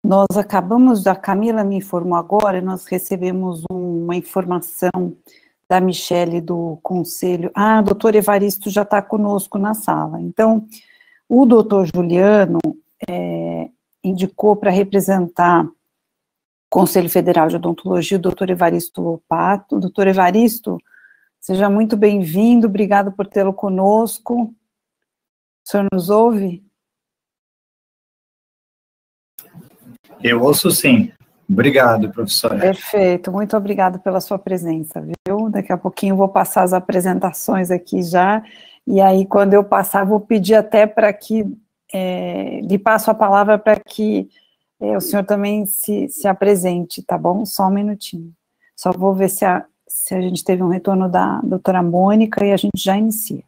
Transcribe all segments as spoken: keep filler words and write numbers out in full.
Nós acabamos, a Camila me informou agora, nós recebemos uma informação da Michele do Conselho. Ah, o doutor Evaristo já está conosco na sala. Então, o doutor Juliano é, indicou para representar o Conselho Federal de Odontologia o doutor Evaristo Lopato. Doutor Evaristo, seja muito bem-vindo, obrigado por tê-lo conosco. O senhor nos ouve? Eu ouço sim. Obrigado, professora. Perfeito, muito obrigado pela sua presença, viu? Daqui a pouquinho eu vou passar as apresentações aqui já, e aí quando eu passar, vou pedir até para que, é, lhe passo a palavra para que é, o senhor também se, se apresente, tá bom? Só um minutinho. Só vou ver se a, se a gente teve um retorno da doutora Mônica e a gente já inicia.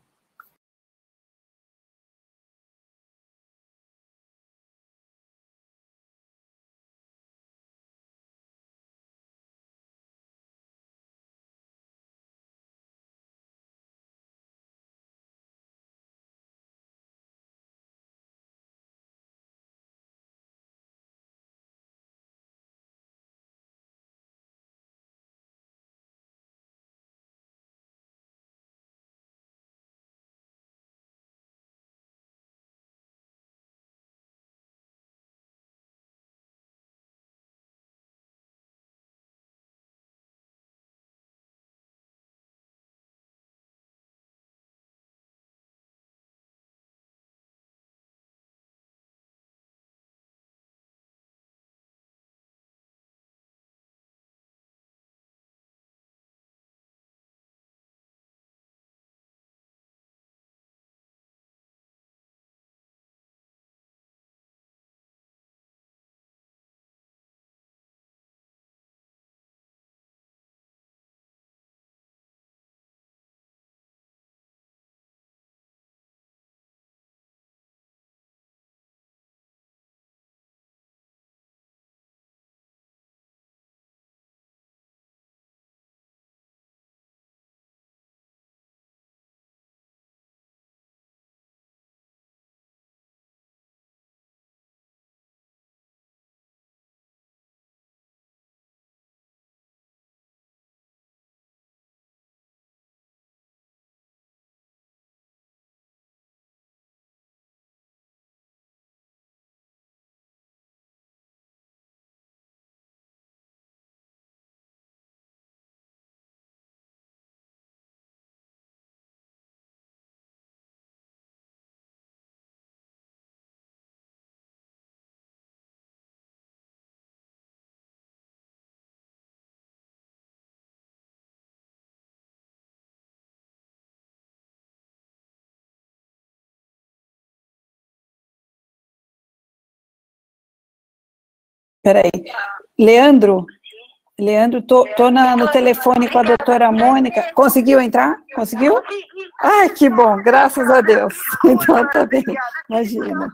Peraí, Leandro, Leandro, tô, tô na, no telefone com a doutora Mônica, conseguiu entrar? Conseguiu? Ai, que bom, graças a Deus, então tá bem, imagina.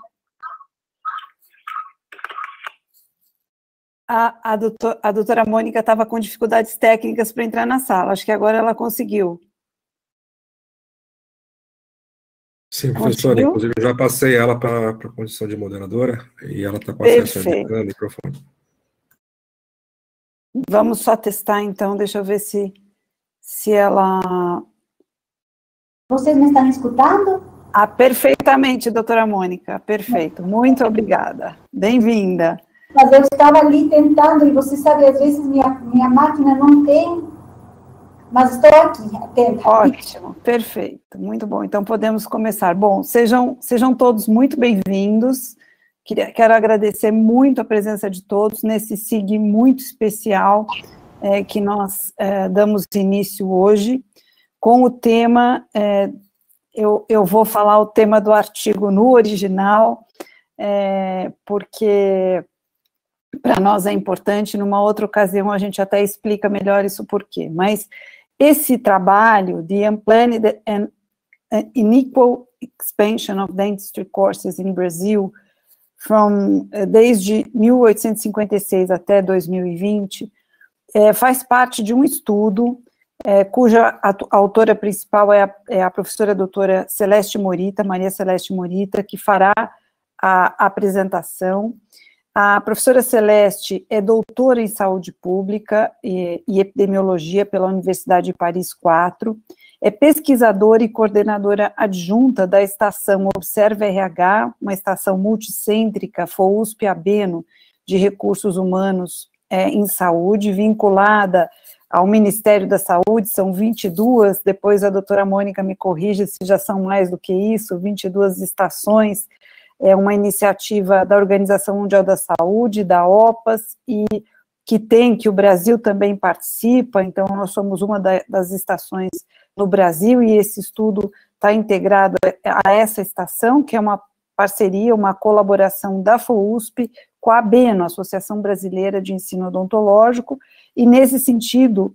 A, a, doutor, a doutora Mônica estava com dificuldades técnicas para entrar na sala, acho que agora ela conseguiu. Sim, professora, conseguiu? Inclusive eu já passei ela para a condição de moderadora, e ela está com acesso ao microfone. Vamos só testar, então, deixa eu ver se, se ela... Vocês me estão escutando? Ah, perfeitamente, doutora Mônica, perfeito, muito obrigada, bem-vinda. Mas eu estava ali tentando, e você sabe, às vezes minha, minha máquina não tem, mas estou aqui, atenta. Ótimo, perfeito, muito bom, então podemos começar. Bom, sejam, sejam todos muito bem-vindos. Quero agradecer muito a presença de todos nesse S I G muito especial é, que nós é, damos início hoje, com o tema, é, eu, eu vou falar o tema do artigo no original, é, porque para nós é importante, numa outra ocasião a gente até explica melhor isso por quê, mas esse trabalho, The Unplanned and Unequal Expansion of Dentistry Courses in Brazil, From, desde mil oitocentos e cinquenta e seis até dois mil e vinte, é, faz parte de um estudo é, cuja a, a autora principal é a, é a professora doutora Celeste Morita, Maria Celeste Morita, que fará a, a apresentação. A professora Celeste é doutora em saúde pública e, e epidemiologia pela Universidade de Paris quatro, é pesquisadora e coordenadora adjunta da estação Observa R H, uma estação multicêntrica, FOUSP-ABENO, de recursos humanos é, em saúde, vinculada ao Ministério da Saúde, são vinte e duas, depois a doutora Mônica me corrige se já são mais do que isso, vinte e duas estações, é uma iniciativa da Organização Mundial da Saúde, da OPAS, e que tem, que o Brasil também participa, então nós somos uma da, das estações no Brasil, e esse estudo está integrado a essa estação, que é uma parceria, uma colaboração da FOUSP com a ABENO, Associação Brasileira de Ensino Odontológico, e nesse sentido,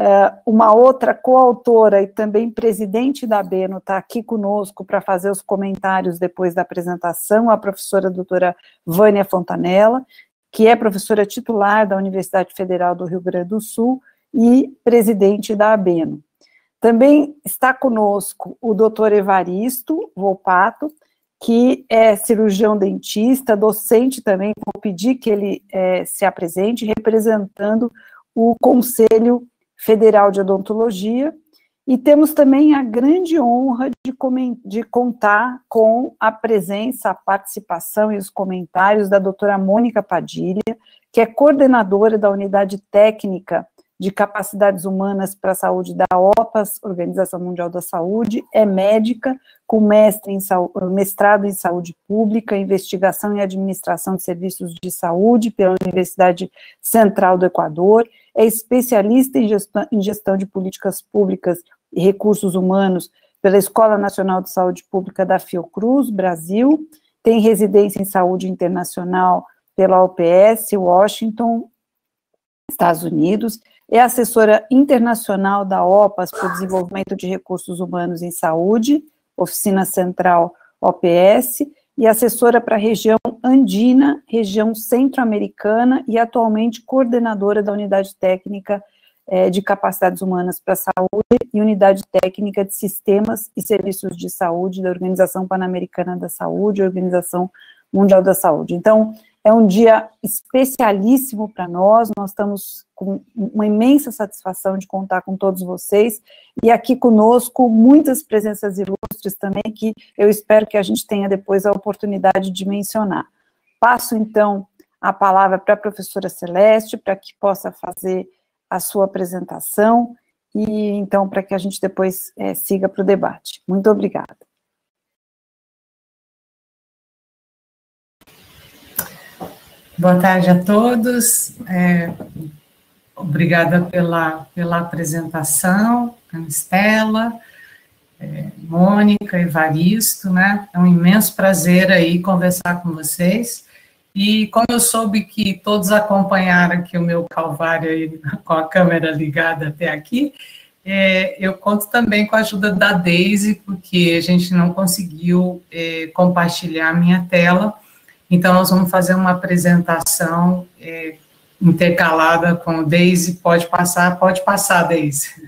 uma outra coautora e também presidente da ABENO está aqui conosco para fazer os comentários depois da apresentação, a professora doutora Vânia Fontanella, que é professora titular da Universidade Federal do Rio Grande do Sul e presidente da ABENO. Também está conosco o doutor Evaristo Volpato, que é cirurgião dentista, docente também, vou pedir que ele é, se apresente, representando o Conselho Federal de Odontologia, e temos também a grande honra de, de contar com a presença, a participação e os comentários da doutora Mônica Padilha, que é coordenadora da Unidade Técnica de Capacidades Humanas para a Saúde da OPAS, Organização Mundial da Saúde, é médica, com mestre em mestrado em Saúde Pública, Investigação e Administração de Serviços de Saúde pela Universidade Central do Equador, é especialista em gestão, em gestão de políticas públicas e recursos humanos pela Escola Nacional de Saúde Pública da Fiocruz, Brasil, tem residência em saúde internacional pela O P S, Washington, Estados Unidos, é assessora internacional da OPAS para o desenvolvimento de recursos humanos em saúde, Oficina Central O P S, e assessora para a região andina, região centro-americana, e atualmente coordenadora da Unidade Técnica eh, de Capacidades Humanas para a Saúde e Unidade Técnica de Sistemas e Serviços de Saúde da Organização Pan-Americana da Saúde e Organização Mundial da Saúde. Então, é um dia especialíssimo para nós, nós estamos com uma imensa satisfação de contar com todos vocês, e aqui conosco muitas presenças ilustres também, que eu espero que a gente tenha depois a oportunidade de mencionar. Passo, então, a palavra para a professora Celeste, para que possa fazer a sua apresentação, e então para que a gente depois é, siga para o debate. Muito obrigada. Boa tarde a todos, é, obrigada pela, pela apresentação, Estela, é, Mônica, Evaristo, né, é um imenso prazer aí conversar com vocês, e como eu soube que todos acompanharam aqui o meu calvário aí, com a câmera ligada até aqui, é, eu conto também com a ajuda da Deise, porque a gente não conseguiu é, compartilhar a minha tela. Então, nós vamos fazer uma apresentação é, intercalada com o Deise. Pode passar, pode passar, Deise.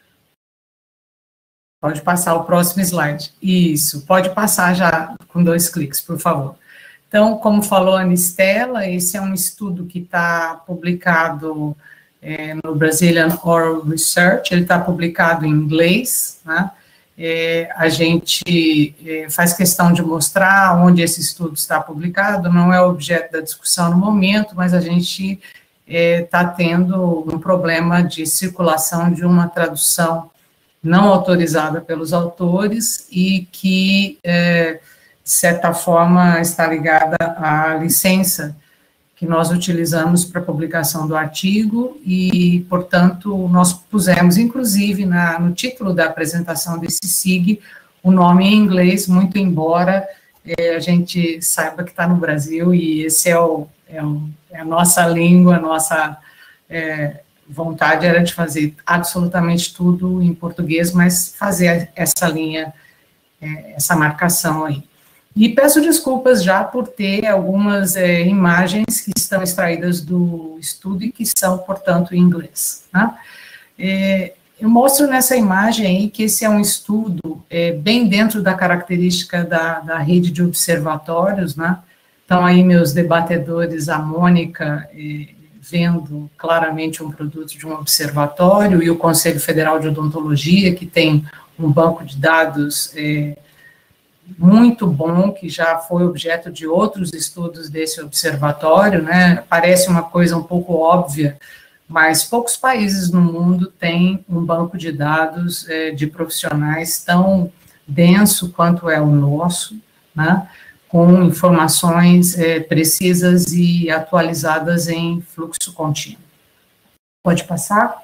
Pode passar o próximo slide. Isso, pode passar já com dois cliques, por favor. Então, como falou a Anistela, esse é um estudo que está publicado é, no Brazilian Oral Research, ele está publicado em inglês, né? É, a gente é, faz questão de mostrar onde esse estudo está publicado, não é objeto da discussão no momento, mas a gente está é, tendo um problema de circulação de uma tradução não autorizada pelos autores e que, é, de certa forma, está ligada à licença que nós utilizamos para a publicação do artigo e, portanto, nós pusemos, inclusive, na, no título da apresentação desse S I G, o nome em inglês, muito embora é, a gente saiba que está no Brasil e esse é, o, é, o, é a nossa língua, a nossa é, vontade era de fazer absolutamente tudo em português, mas fazer essa linha, é, essa marcação aí. E peço desculpas já por ter algumas é, imagens que estão extraídas do estudo e que são, portanto, em inglês. Né? É, eu mostro nessa imagem aí que esse é um estudo é, bem dentro da característica da, da rede de observatórios, né? Então, aí, meus debatedores, a Mônica, eh, vendo claramente um produto de um observatório, e o Conselho Federal de Odontologia, que tem um banco de dados eh, muito bom, que já foi objeto de outros estudos desse observatório, né? Parece uma coisa um pouco óbvia, mas poucos países no mundo têm um banco de dados eh, de profissionais tão denso quanto é o nosso, né? Com informações eh, precisas e atualizadas em fluxo contínuo. Pode passar?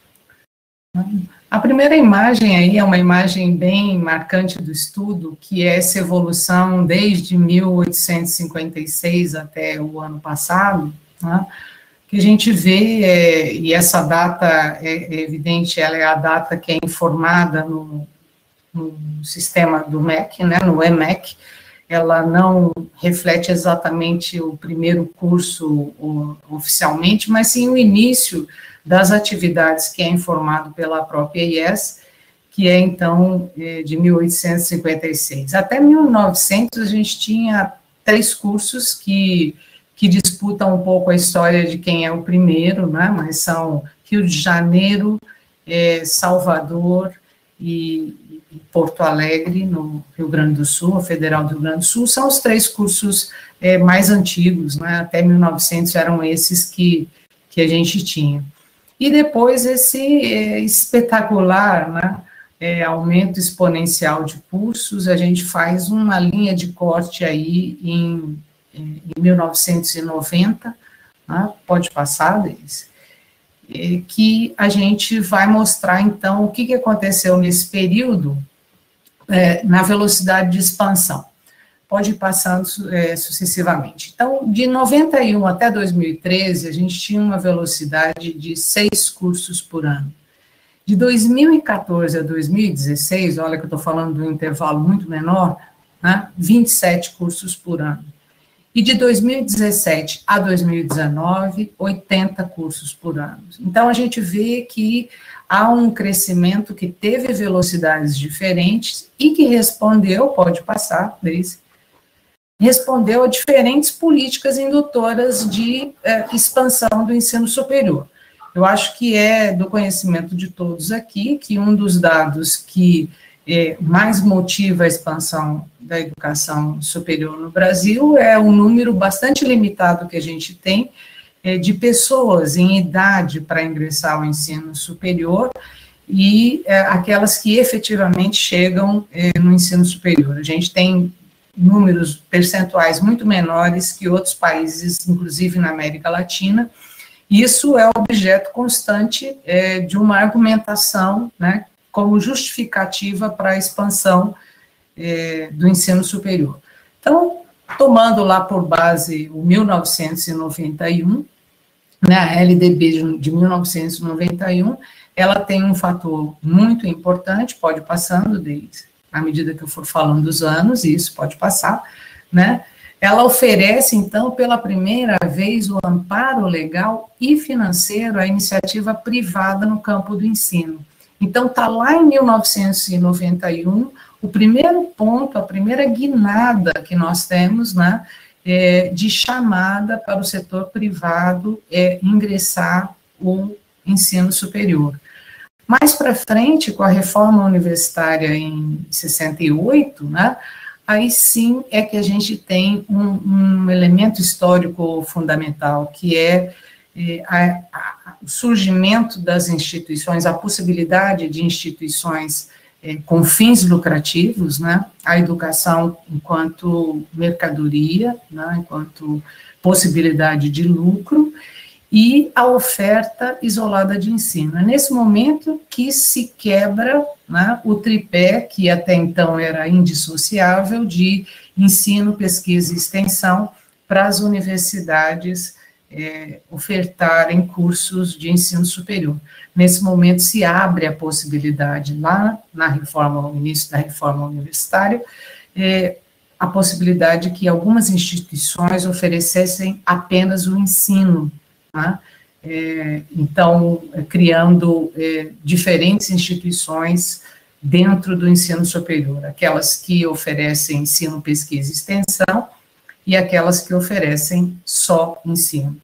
A primeira imagem aí é uma imagem bem marcante do estudo, que é essa evolução desde mil oitocentos e cinquenta e seis até o ano passado, né, que a gente vê, é, e essa data é, é evidente, ela é a data que é informada no, no sistema do M E C, né, no E M E C, ela não reflete exatamente o primeiro curso o, oficialmente, mas sim o início das atividades que é informado pela própria I E S, que é, então, de mil oitocentos e cinquenta e seis. Até mil e novecentos, a gente tinha três cursos que, que disputam um pouco a história de quem é o primeiro, né, mas são Rio de Janeiro, é, Salvador e Porto Alegre, no Rio Grande do Sul, a Federal do Rio Grande do Sul, são os três cursos é, mais antigos, né, até mil e novecentos eram esses que, que a gente tinha. E depois esse é, espetacular, né, é, aumento exponencial de cursos, a gente faz uma linha de corte aí em, em mil novecentos e noventa, né, pode passar, Deise, é, que a gente vai mostrar, então, o que, que aconteceu nesse período é, na velocidade de expansão. Pode ir passando é, sucessivamente. Então, de noventa e um até dois mil e treze, a gente tinha uma velocidade de seis cursos por ano. De dois mil e quatorze a dois mil e dezesseis, olha que eu estou falando de um intervalo muito menor, né, vinte e sete cursos por ano. E de dois mil e dezessete a dois mil e dezenove, oitenta cursos por ano. Então, a gente vê que há um crescimento que teve velocidades diferentes e que respondeu, pode passar, Deise, respondeu a diferentes políticas indutoras de eh, expansão do ensino superior. Eu acho que é do conhecimento de todos aqui que um dos dados que eh, mais motiva a expansão da educação superior no Brasil é o número bastante limitado que a gente tem eh, de pessoas em idade para ingressar ao ensino superior e eh, aquelas que efetivamente chegam eh, no ensino superior. A gente tem números percentuais muito menores que outros países, inclusive na América Latina. Isso é objeto constante é, de uma argumentação, né, como justificativa para a expansão é, do ensino superior. Então, tomando lá por base o mil novecentos e noventa e um, né, a L D B de mil novecentos e noventa e um, ela tem um fator muito importante, pode passando, Deise, à medida que eu for falando dos anos, e isso pode passar, né, ela oferece, então, pela primeira vez, o amparo legal e financeiro à iniciativa privada no campo do ensino. Então, está lá em mil novecentos e noventa e um, o primeiro ponto, a primeira guinada que nós temos, né, é, de chamada para o setor privado é, ingressar o ensino superior. Mais para frente, com a reforma universitária em sessenta e oito, né, aí sim é que a gente tem um, um elemento histórico fundamental, que é, é a, a, o surgimento das instituições, a possibilidade de instituições é, com fins lucrativos, né, a educação enquanto mercadoria, né, enquanto possibilidade de lucro, e a oferta isolada de ensino. É nesse momento que se quebra, né, o tripé, que até então era indissociável, de ensino, pesquisa e extensão, para as universidades é, ofertarem cursos de ensino superior. Nesse momento se abre a possibilidade, lá na reforma, no início da reforma universitária, é, a possibilidade que algumas instituições oferecessem apenas o ensino, né? É, então, criando é, diferentes instituições dentro do ensino superior, aquelas que oferecem ensino, pesquisa e extensão, e aquelas que oferecem só ensino.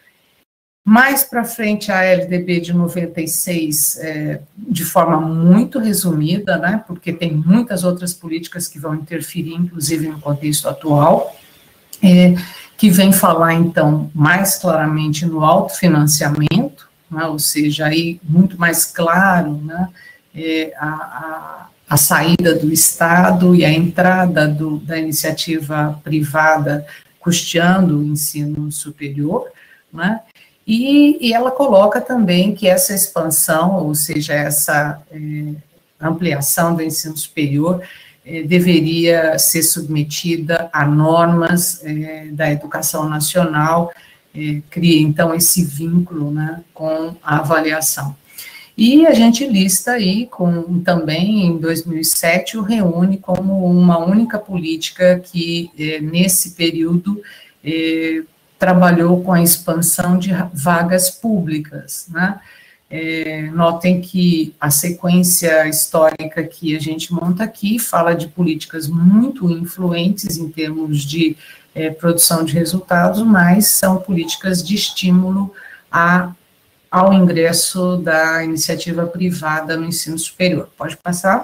Mais para frente, a L D B de noventa e seis, é, de forma muito resumida, né, porque tem muitas outras políticas que vão interferir, inclusive no contexto atual, é, que vem falar, então, mais claramente no autofinanciamento, né, ou seja, aí muito mais claro, né, é, a, a, a saída do Estado e a entrada do, da iniciativa privada custeando o ensino superior, né. E, e ela coloca também que essa expansão, ou seja, essa é, ampliação do ensino superior, é, deveria ser submetida a normas é, da educação nacional, é, cria, então, esse vínculo, né, com a avaliação. E a gente lista aí, com, também, em dois mil e sete, o reúne como uma única política que, é, nesse período, é, trabalhou com a expansão de vagas públicas, né? É, notem que a sequência histórica que a gente monta aqui fala de políticas muito influentes em termos de é, produção de resultados, mas são políticas de estímulo a, ao ingresso da iniciativa privada no ensino superior. Pode passar?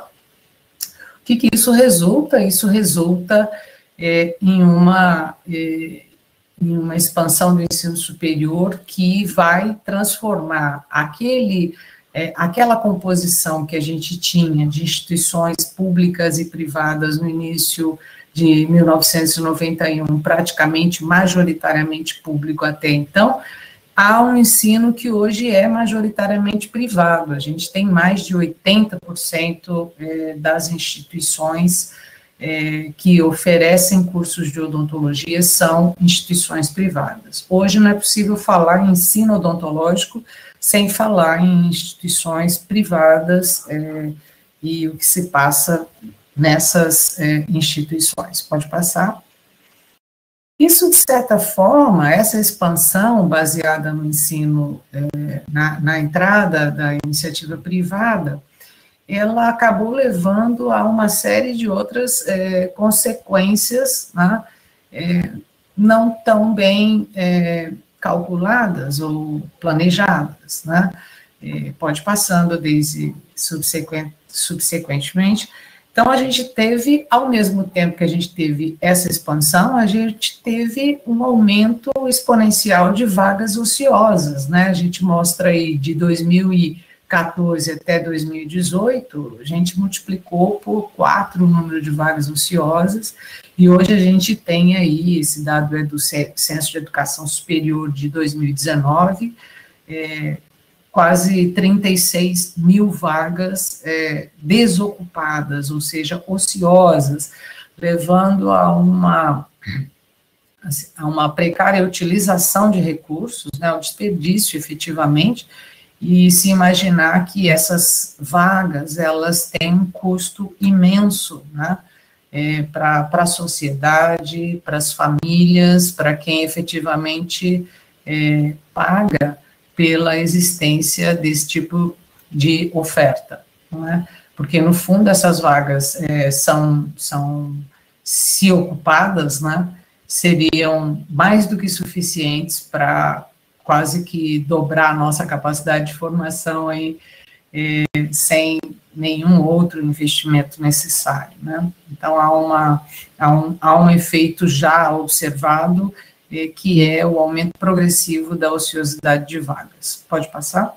O que, que isso resulta? Isso resulta é, em uma... É, em uma expansão do ensino superior que vai transformar aquele, é, aquela composição que a gente tinha de instituições públicas e privadas no início de mil novecentos e noventa e um, praticamente majoritariamente público até então, a um ensino que hoje é majoritariamente privado. A gente tem mais de oitenta por cento é, das instituições É, que oferecem cursos de odontologia são instituições privadas. Hoje não é possível falar em ensino odontológico sem falar em instituições privadas é, e o que se passa nessas é, instituições. Pode passar? Isso, de certa forma, essa expansão baseada no ensino, é, na, na entrada da iniciativa privada, ela acabou levando a uma série de outras é, consequências, né, é, não tão bem é, calculadas ou planejadas, né, é, pode passando desde subsequent, subsequentemente. Então, a gente teve, ao mesmo tempo que a gente teve essa expansão, a gente teve um aumento exponencial de vagas ociosas, né, a gente mostra aí de dois mil e quatorze até dois mil e dezoito, a gente multiplicou por quatro o número de vagas ociosas, e hoje a gente tem aí, esse dado é do Censo de Educação Superior de dois mil e dezenove, é, quase trinta e seis mil vagas é, desocupadas, ou seja, ociosas, levando a uma, a uma precária utilização de recursos, né, o desperdício efetivamente, e se imaginar que essas vagas, elas têm um custo imenso, né, é, para a sociedade, para as famílias, para quem efetivamente é, paga pela existência desse tipo de oferta, não é? Porque, no fundo, essas vagas é, são, são, se ocupadas, né, seriam mais do que suficientes para quase que dobrar a nossa capacidade de formação aí, é, sem nenhum outro investimento necessário, né? Então, há, uma, há, um, há um efeito já observado, é, que é o aumento progressivo da ociosidade de vagas. Pode passar?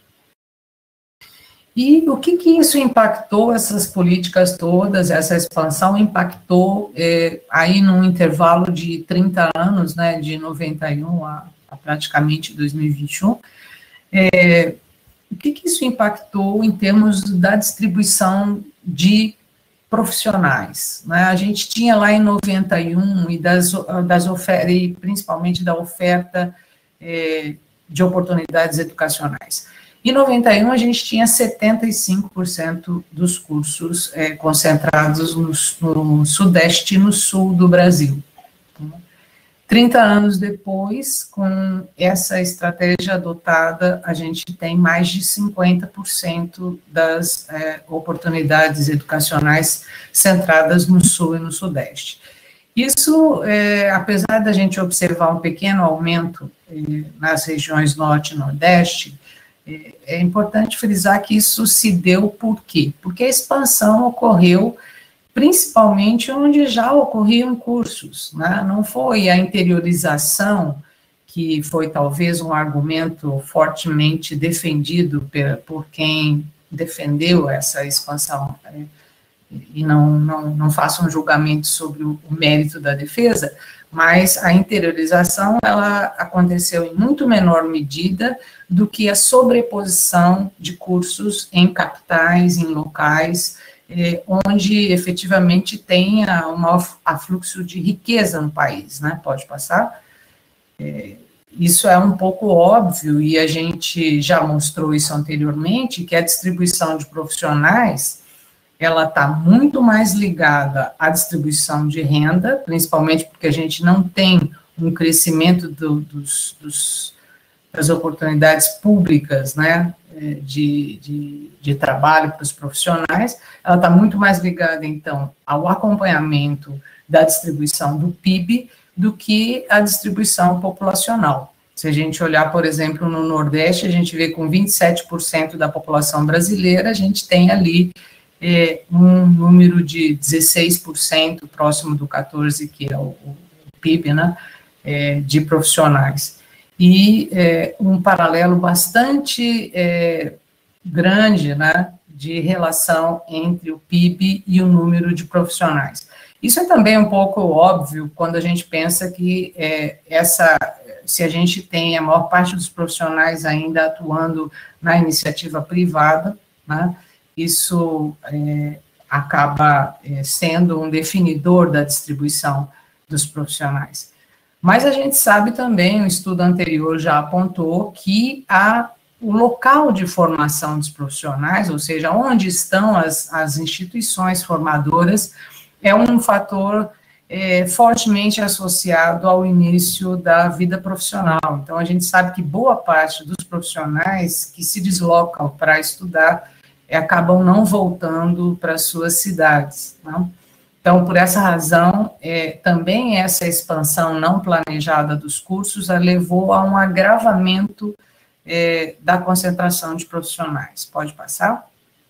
E o que que isso impactou, essas políticas todas, essa expansão impactou, é, aí num intervalo de trinta anos, né, de noventa e um a a praticamente dois mil e vinte e um, é, o que, que isso impactou em termos da distribuição de profissionais, né? A gente tinha lá em noventa e um, e das, das ofertas, e principalmente da oferta é, de oportunidades educacionais. Em noventa e um, a gente tinha setenta e cinco por cento dos cursos é, concentrados no, no Sudeste e no Sul do Brasil. trinta anos depois, com essa estratégia adotada, a gente tem mais de cinquenta por cento das é, oportunidades educacionais centradas no Sul e no Sudeste. Isso, é, apesar da gente observar um pequeno aumento é, nas regiões norte e nordeste, é, é importante frisar que isso se deu por quê? Porque a expansão ocorreu principalmente onde já ocorriam cursos, né? Não foi a interiorização, que foi talvez um argumento fortemente defendido por, por quem defendeu essa expansão, né? E não, não, não faço um julgamento sobre o, o mérito da defesa, mas a interiorização, ela aconteceu em muito menor medida do que a sobreposição de cursos em capitais, em locais, eh, onde efetivamente tenha um maior afluxo de riqueza no país, né? Pode passar? É, isso é um pouco óbvio, e a gente já mostrou isso anteriormente, que a distribuição de profissionais, ela está muito mais ligada à distribuição de renda, principalmente porque a gente não tem um crescimento do, dos, dos, das oportunidades públicas, né, de, de, de trabalho para os profissionais. Ela está muito mais ligada, então, ao acompanhamento da distribuição do P I B do que a distribuição populacional. Se a gente olhar, por exemplo, no Nordeste, a gente vê com vinte e sete por cento da população brasileira, a gente tem ali É, um número de dezesseis por cento, próximo do quatorze por cento, que é o, o P I B, né, é, de profissionais. E é, um paralelo bastante é, grande, né, de relação entre o P I B e o número de profissionais. Isso é também um pouco óbvio quando a gente pensa que é, essa, se a gente tem a maior parte dos profissionais ainda atuando na iniciativa privada, né, isso é, acaba é, sendo um definidor da distribuição dos profissionais. Mas a gente sabe também, um estudo anterior já apontou que a, o local de formação dos profissionais, ou seja, onde estão as, as instituições formadoras, é um fator é, fortemente associado ao início da vida profissional. Então, a gente sabe que boa parte dos profissionais que se deslocam para estudar acabam não voltando para suas cidades, né? Então, por essa razão, é, também essa expansão não planejada dos cursos a levou a um agravamento é, da concentração de profissionais. Pode passar?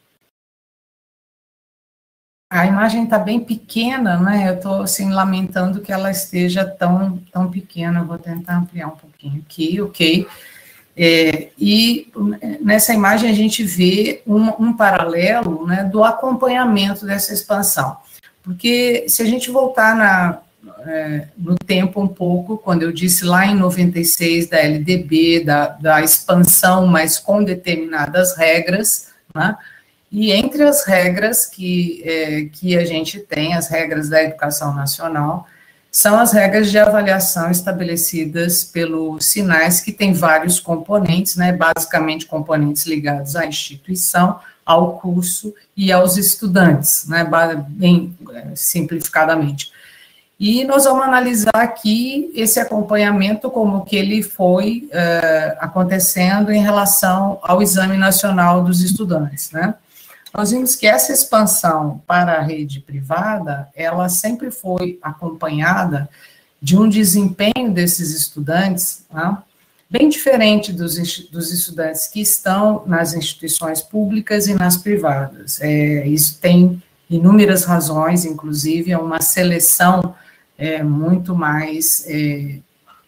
A imagem está bem pequena, né? Eu estou, assim, lamentando que ela esteja tão, tão pequena. Eu vou tentar ampliar um pouquinho aqui, ok? É, e nessa imagem a gente vê um, um paralelo, né, do acompanhamento dessa expansão, porque se a gente voltar na, é, no tempo um pouco, quando eu disse lá em noventa e seis da L D B, da, da expansão, mas com determinadas regras, né, e entre as regras que, é, que a gente tem, as regras da educação nacional, são as regras de avaliação estabelecidas pelos SINAES, que tem vários componentes, né, basicamente componentes ligados à instituição, ao curso e aos estudantes, né, bem simplificadamente. E nós vamos analisar aqui esse acompanhamento, como que ele foi uh, acontecendo em relação ao Exame Nacional dos Estudantes, né. Nós vimos que essa expansão para a rede privada, ela sempre foi acompanhada de um desempenho desses estudantes, né, bem diferente dos, dos estudantes que estão nas instituições públicas e nas privadas. É, isso tem inúmeras razões, inclusive é uma seleção é, muito mais é,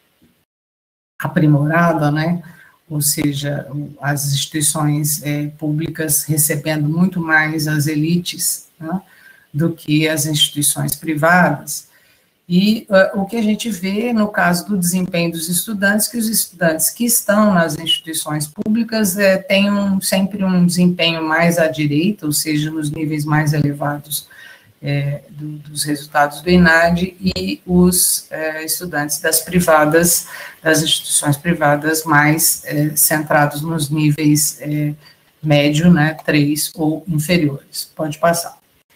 aprimorada, né, ou seja, as instituições é, públicas recebendo muito mais as elites, né, do que as instituições privadas. E uh, o que a gente vê no caso do desempenho dos estudantes, que os estudantes que estão nas instituições públicas é, têm um, sempre um desempenho mais à direita, ou seja, nos níveis mais elevados é, do, dos resultados do ENADE, e os é, estudantes das privadas, das instituições privadas, mais é, centrados nos níveis é, médio, né, três ou inferiores. Pode passar.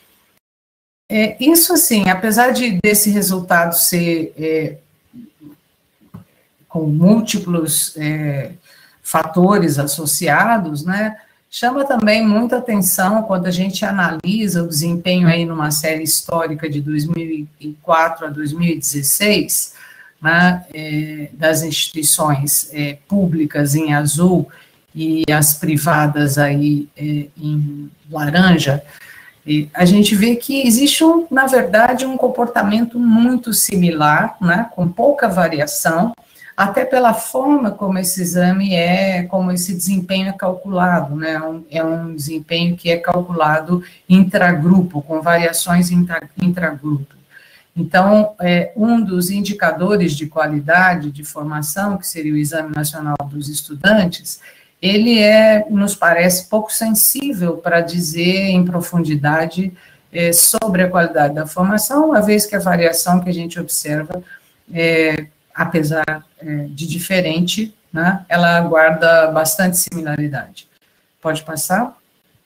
É, isso, assim, apesar de desse resultado ser é, com múltiplos é, fatores associados, né, Chama também muita atenção quando a gente analisa o desempenho aí numa série histórica de dois mil e quatro a dois mil e dezesseis, né, é, das instituições é, públicas em azul e as privadas aí é, em laranja. E a gente vê que existe, um, na verdade, um comportamento muito similar, né, com pouca variação, até pela forma como esse exame é, como esse desempenho é calculado, né, um, é um desempenho que é calculado intragrupo, com variações intra, intragrupo. Então, é, um dos indicadores de qualidade de formação, que seria o Exame Nacional dos Estudantes, ele é, nos parece, pouco sensível para dizer em profundidade é, sobre a qualidade da formação, uma vez que a variação que a gente observa é, apesar é, de diferente, né, ela guarda bastante similaridade. Pode passar?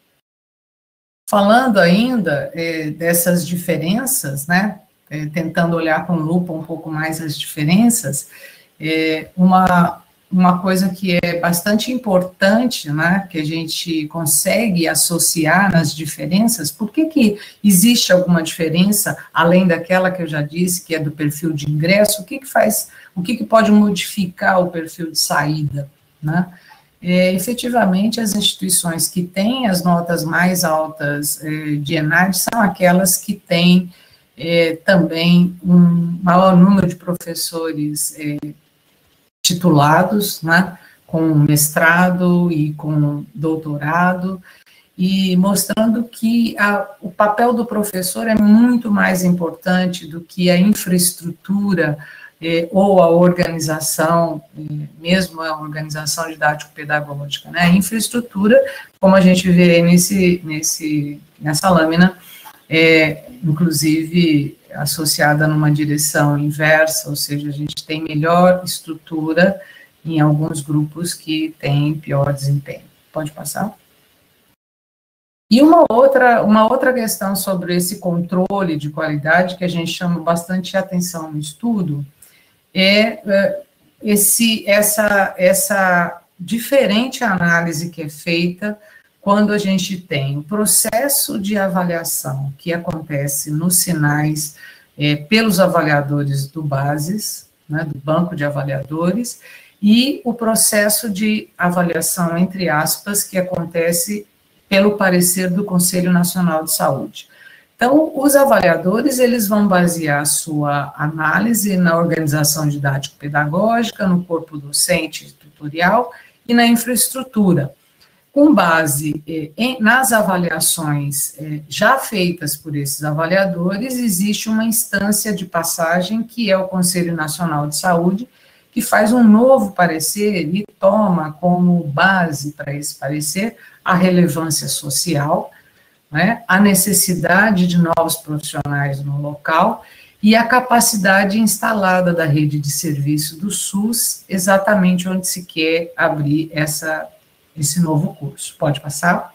Falando ainda é, dessas diferenças, né, é, tentando olhar com lupa um pouco mais as diferenças, é, uma, uma coisa que é bastante importante, né, que a gente consegue associar nas diferenças, por que que existe alguma diferença, além daquela que eu já disse, que é do perfil de ingresso, o que que faz, o que que pode modificar o perfil de saída, né? É, efetivamente, as instituições que têm as notas mais altas é, de ENAD são aquelas que têm é, também um maior número de professores é, titulados, né, com mestrado e com doutorado, e mostrando que a, o papel do professor é muito mais importante do que a infraestrutura eh, ou a organização, eh, mesmo a organização didático-pedagógica, né? A infraestrutura, como a gente vê nesse, nesse, nessa lâmina, é, inclusive associada numa direção inversa, ou seja, a gente tem melhor estrutura em alguns grupos que têm pior desempenho. Pode passar? E uma outra, uma outra questão sobre esse controle de qualidade, que a gente chama bastante atenção no estudo, é esse, essa, essa diferente análise que é feita quando a gente tem o processo de avaliação que acontece nos sinais é, pelos avaliadores do BASES, né, do banco de avaliadores, e o processo de avaliação, entre aspas, que acontece pelo parecer do Conselho Nacional de Saúde. Então, os avaliadores, eles vão basear a sua análise na organização didático-pedagógica, no corpo docente e tutorial e na infraestrutura. Com base eh, em, nas avaliações eh, já feitas por esses avaliadores, existe uma instância de passagem, que é o Conselho Nacional de Saúde, que faz um novo parecer e toma como base para esse parecer a relevância social, né, a necessidade de novos profissionais no local e a capacidade instalada da rede de serviço do SUS, exatamente onde se quer abrir essa, esse novo curso. Pode passar?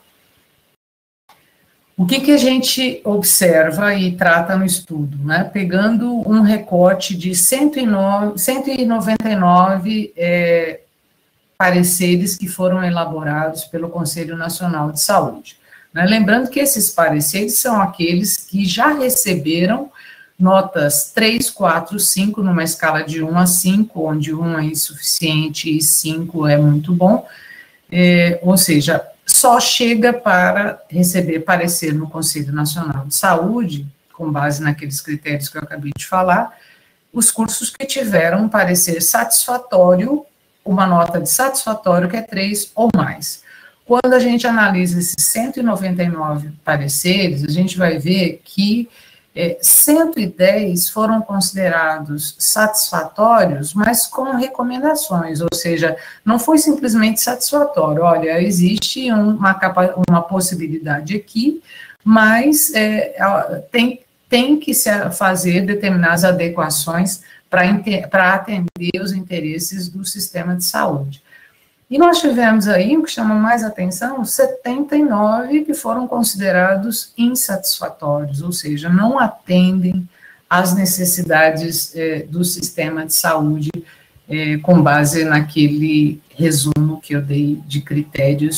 O que que a gente observa e trata no estudo, né? Pegando um recorte de cento e noventa e nove é, pareceres que foram elaborados pelo Conselho Nacional de Saúde. Né? Lembrando que esses pareceres são aqueles que já receberam notas três, quatro, cinco, numa escala de um a cinco, onde um é insuficiente e cinco é muito bom, é, ou seja, só chega para receber parecer no Conselho Nacional de Saúde, com base naqueles critérios que eu acabei de falar, os cursos que tiveram um parecer satisfatório, uma nota de satisfatório que é três ou mais. Quando a gente analisa esses cento e noventa e nove pareceres, a gente vai ver que é, cento e dez foram considerados satisfatórios, mas com recomendações, ou seja, não foi simplesmente satisfatório, olha, existe uma, uma possibilidade aqui, mas é, tem, tem que se fazer determinadas adequações para atender os interesses do sistema de saúde. E nós tivemos aí, o que chama mais atenção, setenta e nove que foram considerados insatisfatórios, ou seja, não atendem às necessidades eh, do sistema de saúde, eh, com base naquele resumo que eu dei de critérios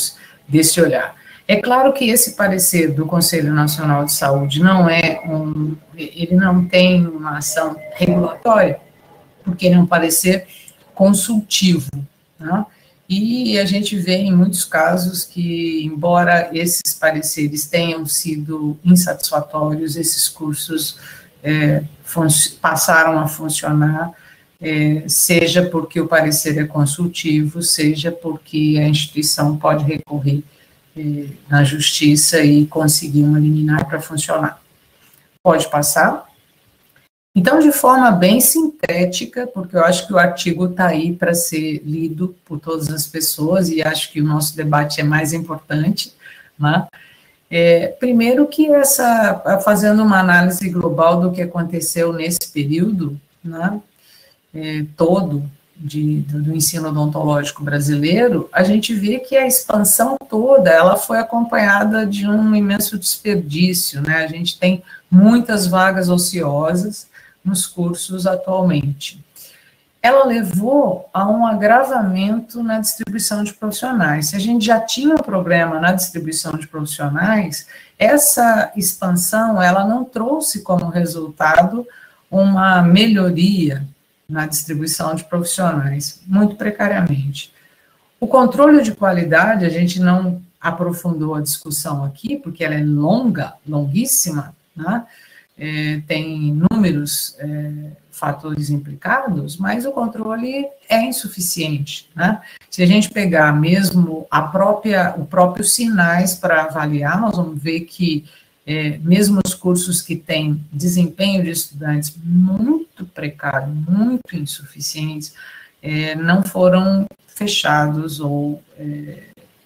desse olhar. É claro que esse parecer do Conselho Nacional de Saúde não é um, ele não tem uma ação regulatória, porque ele é um parecer consultivo, né? E a gente vê em muitos casos que, embora esses pareceres tenham sido insatisfatórios, esses cursos é, passaram a funcionar, é, seja porque o parecer é consultivo, seja porque a instituição pode recorrer é, na justiça e conseguir uma liminar para funcionar. Pode passar? Então, de forma bem sintética, porque eu acho que o artigo está aí para ser lido por todas as pessoas, e acho que o nosso debate é mais importante, né? É, primeiro que essa, fazendo uma análise global do que aconteceu nesse período, né, é, todo de, do, do ensino odontológico brasileiro, a gente vê que a expansão toda, ela foi acompanhada de um imenso desperdício, né? A gente tem muitas vagas ociosas nos cursos atualmente. Ela levou a um agravamento na distribuição de profissionais. Se a gente já tinha um problema na distribuição de profissionais, essa expansão, ela não trouxe como resultado uma melhoria na distribuição de profissionais, muito precariamente. O controle de qualidade, a gente não aprofundou a discussão aqui, porque ela é longa, longuíssima, né? É, tem inúmeros é, fatores implicados, mas o controle é insuficiente, né? Se a gente pegar mesmo a própria, o próprio sinais para avaliar, nós vamos ver que é, mesmo os cursos que têm desempenho de estudantes muito precário, muito insuficientes, é, não foram fechados ou é,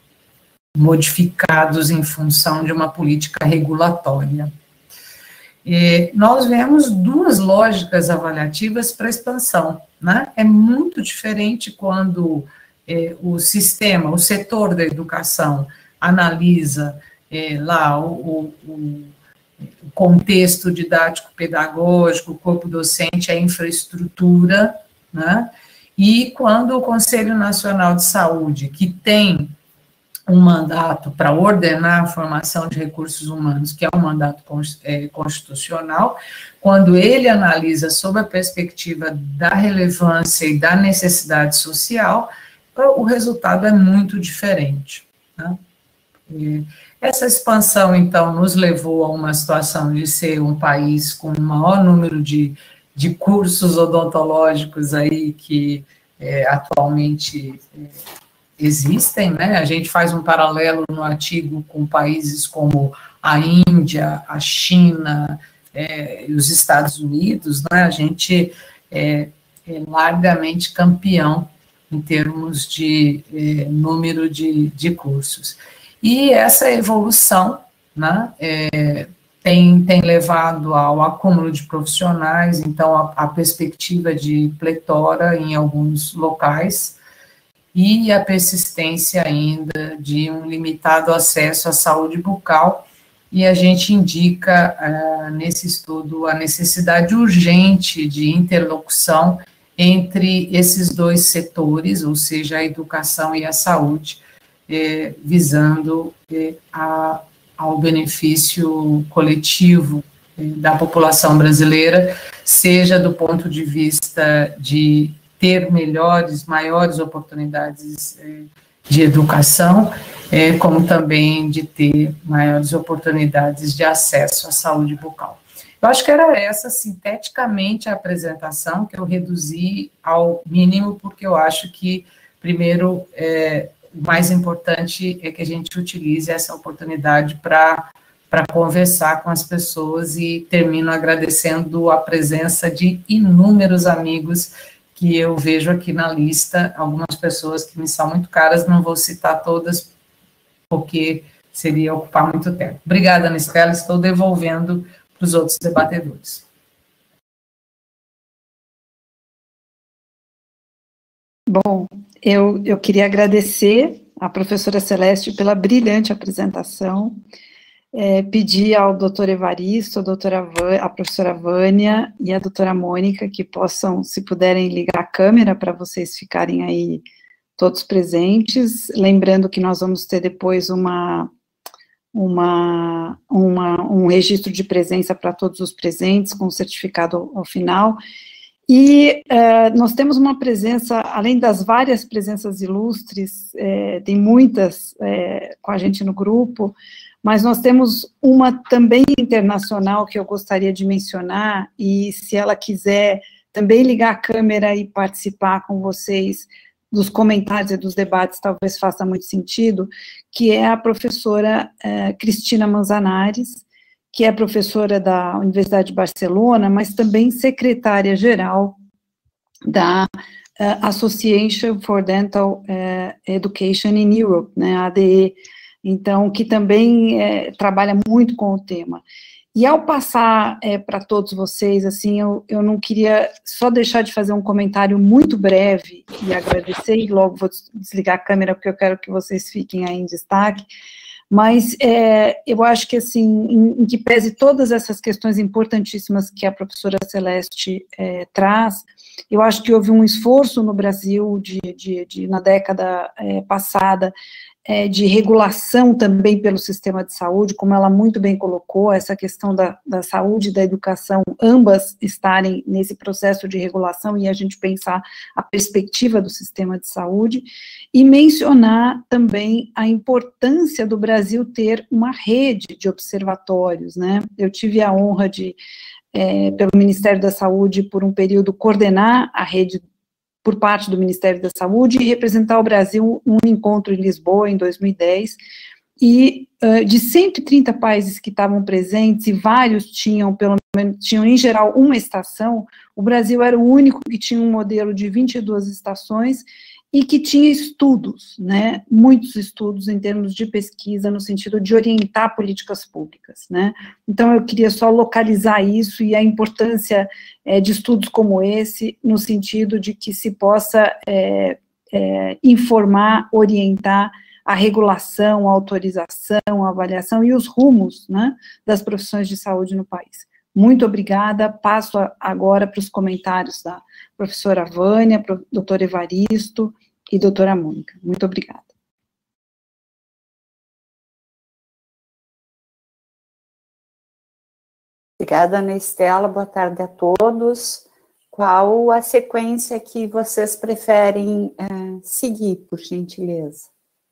modificados em função de uma política regulatória. E nós vemos duas lógicas avaliativas para a expansão, né? É muito diferente quando é, o sistema, o setor da educação analisa é, lá o, o, o contexto didático-pedagógico, o corpo docente, a infraestrutura, né? E quando o Conselho Nacional de Saúde, que tem um mandato para ordenar a formação de recursos humanos, que é um mandato constitucional, quando ele analisa sob a perspectiva da relevância e da necessidade social, o resultado é muito diferente, né? E essa expansão, então, nos levou a uma situação de ser um país com o maior número de, de cursos odontológicos aí que é, atualmente é, existem, né? A gente faz um paralelo no artigo com países como a Índia, a China, é, e os Estados Unidos, né? A gente é, é largamente campeão em termos de é, número de, de cursos. E essa evolução, né, é, tem, tem levado ao acúmulo de profissionais, então a, a perspectiva de pletora em alguns locais, e a persistência ainda de um limitado acesso à saúde bucal, e a gente indica uh, nesse estudo a necessidade urgente de interlocução entre esses dois setores, ou seja, a educação e a saúde, eh, visando eh, a, ao benefício coletivo eh, da população brasileira, seja do ponto de vista de ter melhores, maiores oportunidades eh, de educação, eh, como também de ter maiores oportunidades de acesso à saúde bucal. Eu acho que era essa, sinteticamente, a apresentação, que eu reduzi ao mínimo, porque eu acho que, primeiro, é, o mais importante é que a gente utilize essa oportunidade para para conversar com as pessoas, e termino agradecendo a presença de inúmeros amigos que eu vejo aqui na lista, algumas pessoas que me são muito caras, não vou citar todas, porque seria ocupar muito tempo. Obrigada, Anistela, estou devolvendo para os outros debatedores. Bom, eu, eu queria agradecer à professora Celeste pela brilhante apresentação, é, pedir ao doutor Evaristo, a, doutora Vânia, a professora Vânia e a doutora Mônica que possam, se puderem, ligar a câmera para vocês ficarem aí todos presentes, lembrando que nós vamos ter depois uma, uma, uma, um registro de presença para todos os presentes, com o certificado ao, ao final. E uh, nós temos uma presença, além das várias presenças ilustres, é, tem muitas é, com a gente no grupo, mas nós temos uma também internacional que eu gostaria de mencionar, e se ela quiser também ligar a câmera e participar com vocês dos comentários e dos debates, talvez faça muito sentido, que é a professora uh, Cristina Manzanares, que é professora da Universidade de Barcelona, mas também secretária-geral da uh, Association for Dental uh, Education in Europe, né, A D E, então, que também é, trabalha muito com o tema. E ao passar é, para todos vocês, assim, eu, eu não queria só deixar de fazer um comentário muito breve e agradecer, e logo vou desligar a câmera, porque eu quero que vocês fiquem aí em destaque, mas é, eu acho que, assim, em, em que pese todas essas questões importantíssimas que a professora Celeste é, traz, eu acho que houve um esforço no Brasil, de, de, de na década é, passada, é, de regulação também pelo sistema de saúde, como ela muito bem colocou, essa questão da, da saúde e da educação, ambas estarem nesse processo de regulação, e a gente pensar a perspectiva do sistema de saúde, e mencionar também a importância do Brasil ter uma rede de observatórios, né? Eu tive a honra de, é, pelo Ministério da Saúde, por um período, coordenar a rede por parte do Ministério da Saúde e representar o Brasil num encontro em Lisboa, em dois mil e dez, e uh, de cento e trinta países que estavam presentes, e vários tinham, pelo menos, tinham em geral uma estação, o Brasil era o único que tinha um modelo de vinte e duas estações, e que tinha estudos, né, muitos estudos em termos de pesquisa, no sentido de orientar políticas públicas, né. Então, eu queria só localizar isso e a importância é, de estudos como esse, no sentido de que se possa é, é, informar, orientar a regulação, a autorização, a avaliação e os rumos, né, das profissões de saúde no país. Muito obrigada, passo agora para os comentários da professora Vânia, doutor Evaristo e doutora Mônica. Muito obrigada. Obrigada, Ana Estela, boa tarde a todos. Qual a sequência que vocês preferem é, seguir, por gentileza?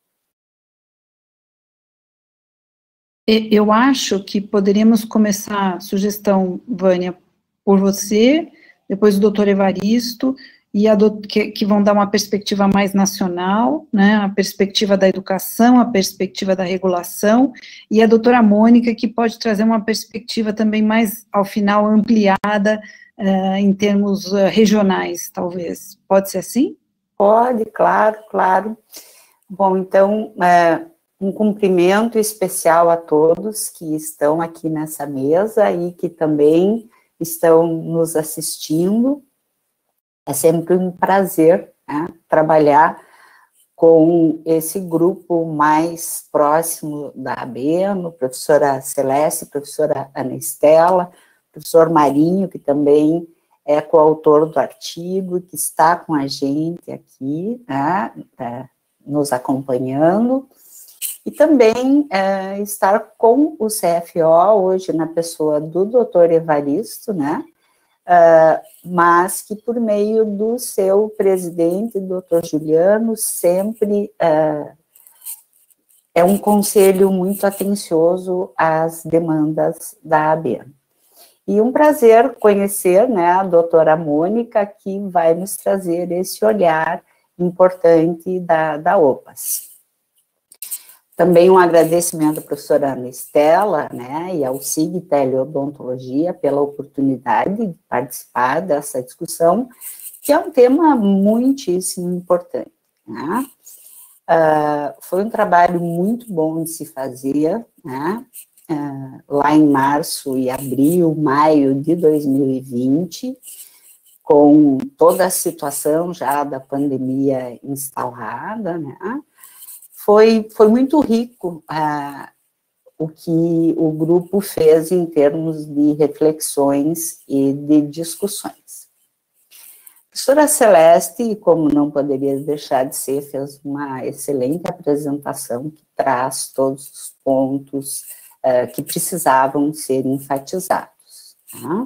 Eu acho que poderíamos começar, sugestão, Vânia, por você, depois o doutor Evaristo, e a do, que, que vão dar uma perspectiva mais nacional, né, a perspectiva da educação, a perspectiva da regulação, e a doutora Mônica, que pode trazer uma perspectiva também mais, ao final, ampliada, uh, em termos uh, regionais, talvez. Pode ser assim? Pode, claro, claro. Bom, então, uh, um cumprimento especial a todos que estão aqui nessa mesa e que também estão nos assistindo. É sempre um prazer, né, trabalhar com esse grupo mais próximo da A B E N, professora Celeste, professora Ana Estela, professor Marinho, que também é coautor do artigo, que está com a gente aqui, né, tá nos acompanhando, e também é, estar com o C F O, hoje na pessoa do doutor Evaristo, né, Uh, mas que por meio do seu presidente, doutor Juliano, sempre uh, é um conselho muito atencioso às demandas da A B E N. E um prazer conhecer, né, a doutora Mônica, que vai nos trazer esse olhar importante da, da O P A S. Também um agradecimento à professora Ana Estela, né, e ao S I G Teleodontologia pela oportunidade de participar dessa discussão, que é um tema muitíssimo importante, né. Uh, foi um trabalho muito bom de se fazer, né, uh, lá em março e abril, maio de dois mil e vinte, com toda a situação já da pandemia instalada, né. Foi, foi muito rico uh, o que o grupo fez em termos de reflexões e de discussões. A professora Celeste, como não poderia deixar de ser, fez uma excelente apresentação que traz todos os pontos uh, que precisavam ser enfatizados. Tá?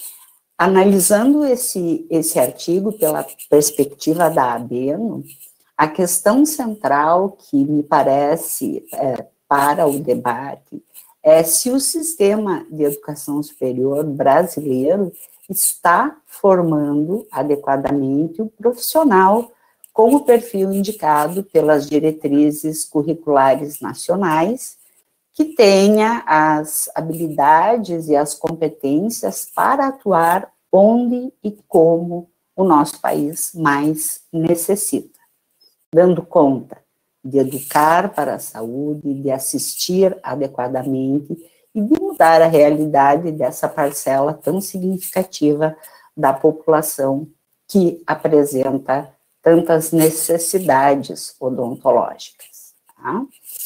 Analisando esse, esse artigo pela perspectiva da ABENO, a questão central que me parece é, para o debate é se o sistema de educação superior brasileiro está formando adequadamente o profissional com o perfil indicado pelas diretrizes curriculares nacionais, que tenha as habilidades e as competências para atuar onde e como o nosso país mais necessita, dando conta de educar para a saúde, de assistir adequadamente e de mudar a realidade dessa parcela tão significativa da população que apresenta tantas necessidades odontológicas. Tá?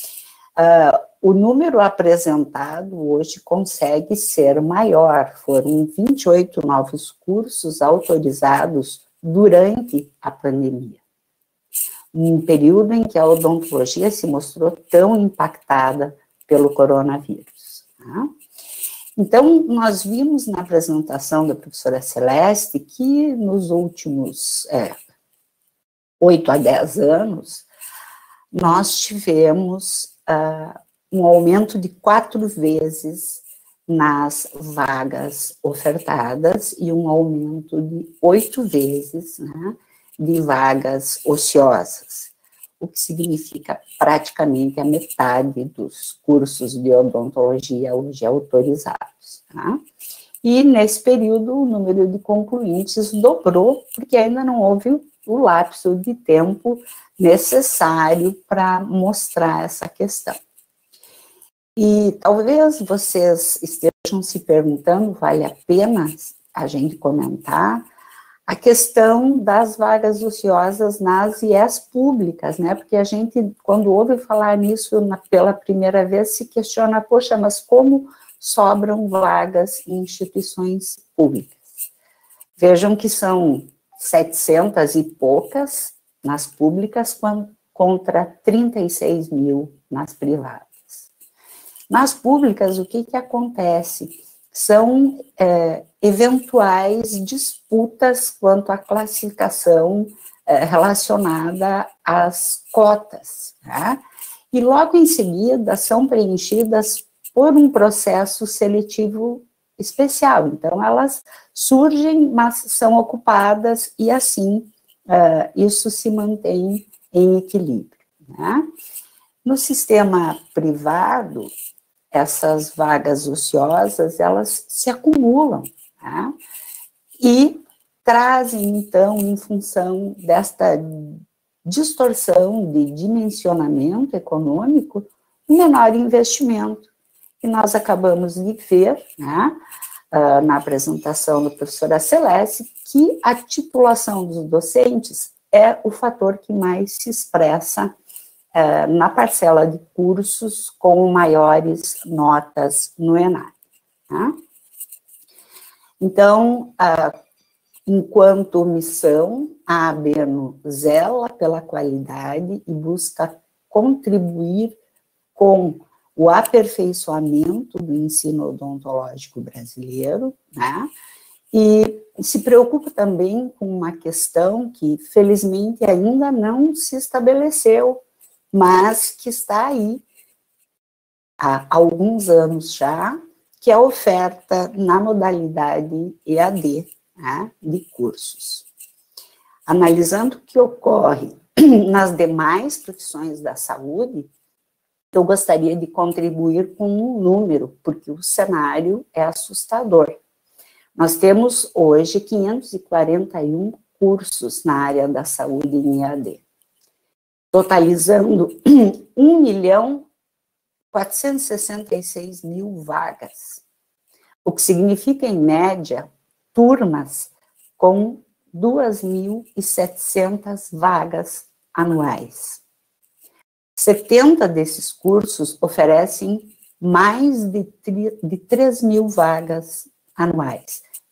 Uh, o número apresentado hoje consegue ser maior, foram vinte e oito novos cursos autorizados durante a pandemia, num período em que a odontologia se mostrou tão impactada pelo coronavírus. Tá? Então, nós vimos na apresentação da professora Celeste que nos últimos é, oito a dez anos, nós tivemos uh, um aumento de quatro vezes nas vagas ofertadas e um aumento de oito vezes, né, de vagas ociosas, o que significa praticamente a metade dos cursos de odontologia hoje autorizados. Tá? E nesse período o número de concluintes dobrou, porque ainda não houve o lapso de tempo necessário para mostrar essa questão. E talvez vocês estejam se perguntando, vale a pena a gente comentar, a questão das vagas ociosas nas I E S públicas, né, porque a gente, quando ouve falar nisso na, pela primeira vez, se questiona, poxa, mas como sobram vagas em instituições públicas? Vejam que são setecentas e poucas nas públicas, contra trinta e seis mil nas privadas. Nas públicas, o que que acontece? São é, eventuais disputas quanto à classificação é, relacionada às cotas, tá? E logo em seguida são preenchidas por um processo seletivo especial. Então, elas surgem, mas são ocupadas e assim uh, isso se mantém em equilíbrio, né? No sistema privado, essas vagas ociosas, elas se acumulam, tá? E trazem, então, em função desta distorção de dimensionamento econômico, um menor investimento. E nós acabamos de ver, né, uh, na apresentação da professora Celeste, que a titulação dos docentes é o fator que mais se expressa Uh, na parcela de cursos com maiores notas no ENAD. Tá? Então, uh, enquanto missão, a ABENO zela pela qualidade e busca contribuir com o aperfeiçoamento do ensino odontológico brasileiro, né? E se preocupa também com uma questão que, felizmente, ainda não se estabeleceu, mas que está aí há alguns anos já, que é a oferta na modalidade E A D, né, de cursos. Analisando o que ocorre nas demais profissões da saúde, eu gostaria de contribuir com um número, porque o cenário é assustador. Nós temos hoje quinhentos e quarenta e um cursos na área da saúde em E A D. Totalizando um milhão quatrocentos e sessenta e seis mil vagas, o que significa, em média, turmas com duas mil e setecentas vagas anuais. setenta desses cursos oferecem mais de, de três mil vagas anuais.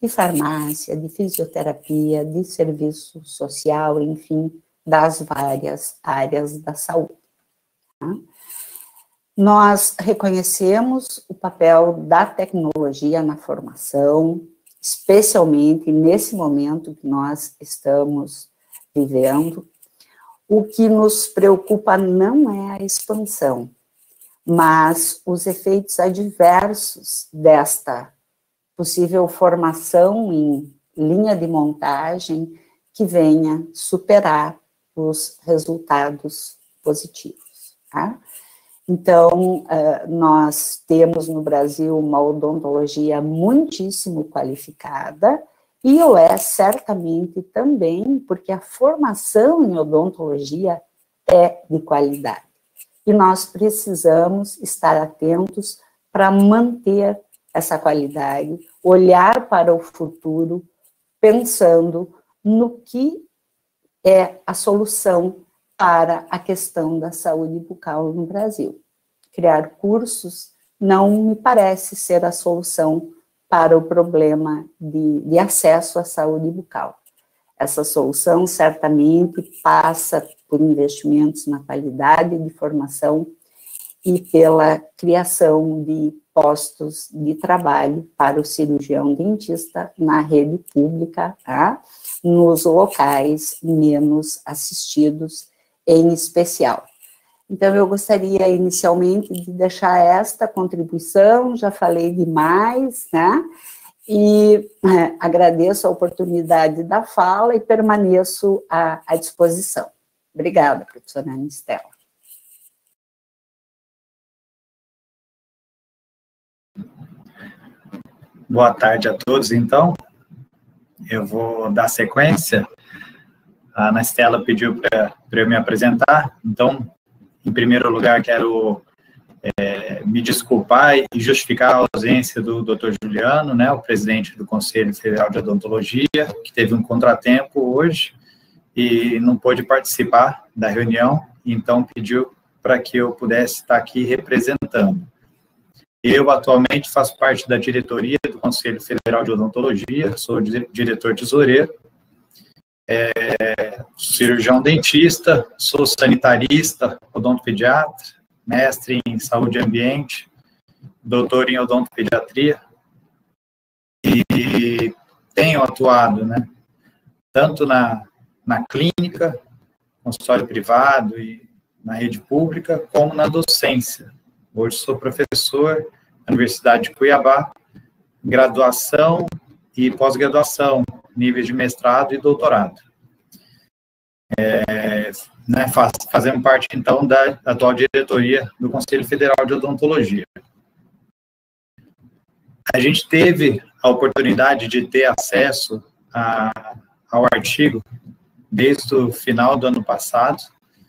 de farmácia, de fisioterapia, de serviço social, enfim, das várias áreas da saúde. Tá? Nós reconhecemos o papel da tecnologia na formação, especialmente nesse momento que nós estamos vivendo. O que nos preocupa não é a expansão, mas os efeitos adversos desta possível formação em linha de montagem que venha superar os resultados positivos. Tá? Então, nós temos no Brasil uma odontologia muitíssimo qualificada, e o é certamente também porque a formação em odontologia é de qualidade. E nós precisamos estar atentos para manter essa qualidade, olhar para o futuro, pensando no que é a solução para a questão da saúde bucal no Brasil. Criar cursos não me parece ser a solução para o problema de, de acesso à saúde bucal. Essa solução certamente passa por investimentos na qualidade de formação e pela criação de postos de trabalho para o cirurgião dentista na rede pública, tá? Nos locais menos assistidos em especial. Então, eu gostaria inicialmente de deixar esta contribuição, já falei demais, né? E é, agradeço a oportunidade da fala e permaneço à, à disposição. Obrigada, professora Anistela. Boa tarde a todos, então. Eu vou dar sequência. A Anistela pediu para eu me apresentar, então, em primeiro lugar, quero é, me desculpar e justificar a ausência do doutor Juliano, né, o presidente do Conselho Federal de Odontologia, que teve um contratempo hoje e não pôde participar da reunião, então pediu para que eu pudesse estar aqui representando. Eu, atualmente, faço parte da diretoria do Conselho Federal de Odontologia, sou diretor tesoureiro, é, cirurgião dentista, sou sanitarista, odontopediatra, mestre em saúde e ambiente, doutor em odontopediatria, e tenho atuado, né, tanto na, na clínica, consultório privado e na rede pública, como na docência. Hoje sou professor na Universidade de Cuiabá, graduação e pós-graduação, níveis de mestrado e doutorado. É, né, faz, fazemos parte, então, da atual diretoria do Conselho Federal de Odontologia. A gente teve a oportunidade de ter acesso a, ao artigo desde o final do ano passado,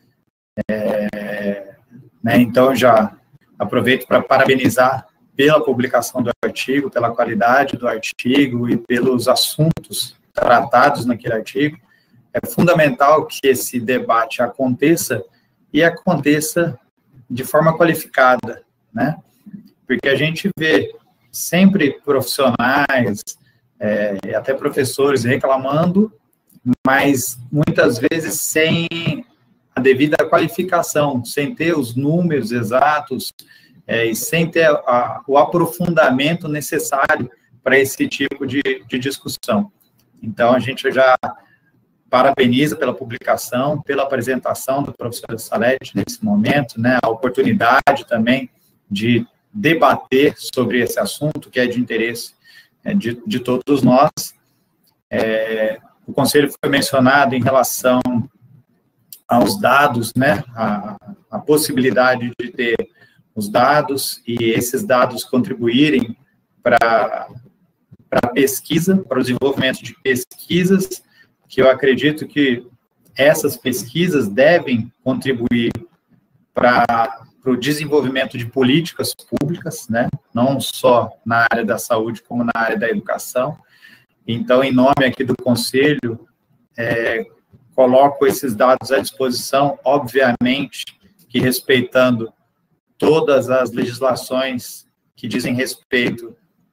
é, né, então já aproveito para parabenizar pela publicação do artigo, pela qualidade do artigo e pelos assuntos tratados naquele artigo. É fundamental que esse debate aconteça e aconteça de forma qualificada, né? Porque a gente vê sempre profissionais, é, até professores reclamando, mas muitas vezes sem a devida qualificação, sem ter os números exatos, é, e sem ter a, o aprofundamento necessário para esse tipo de, de discussão. Então, a gente já parabeniza pela publicação, pela apresentação do professor Salete nesse momento, né, a oportunidade também de debater sobre esse assunto, que é de interesse é, de, de todos nós. É, o Conselho foi mencionado em relação aos dados, né, a, a possibilidade de ter os dados e esses dados contribuírem para a pesquisa, para o desenvolvimento de pesquisas, que eu acredito que essas pesquisas devem contribuir para o desenvolvimento de políticas públicas, né, não só na área da saúde, como na área da educação. Então, em nome aqui do Conselho, é, coloco esses dados à disposição, obviamente que respeitando todas as legislações que dizem respeito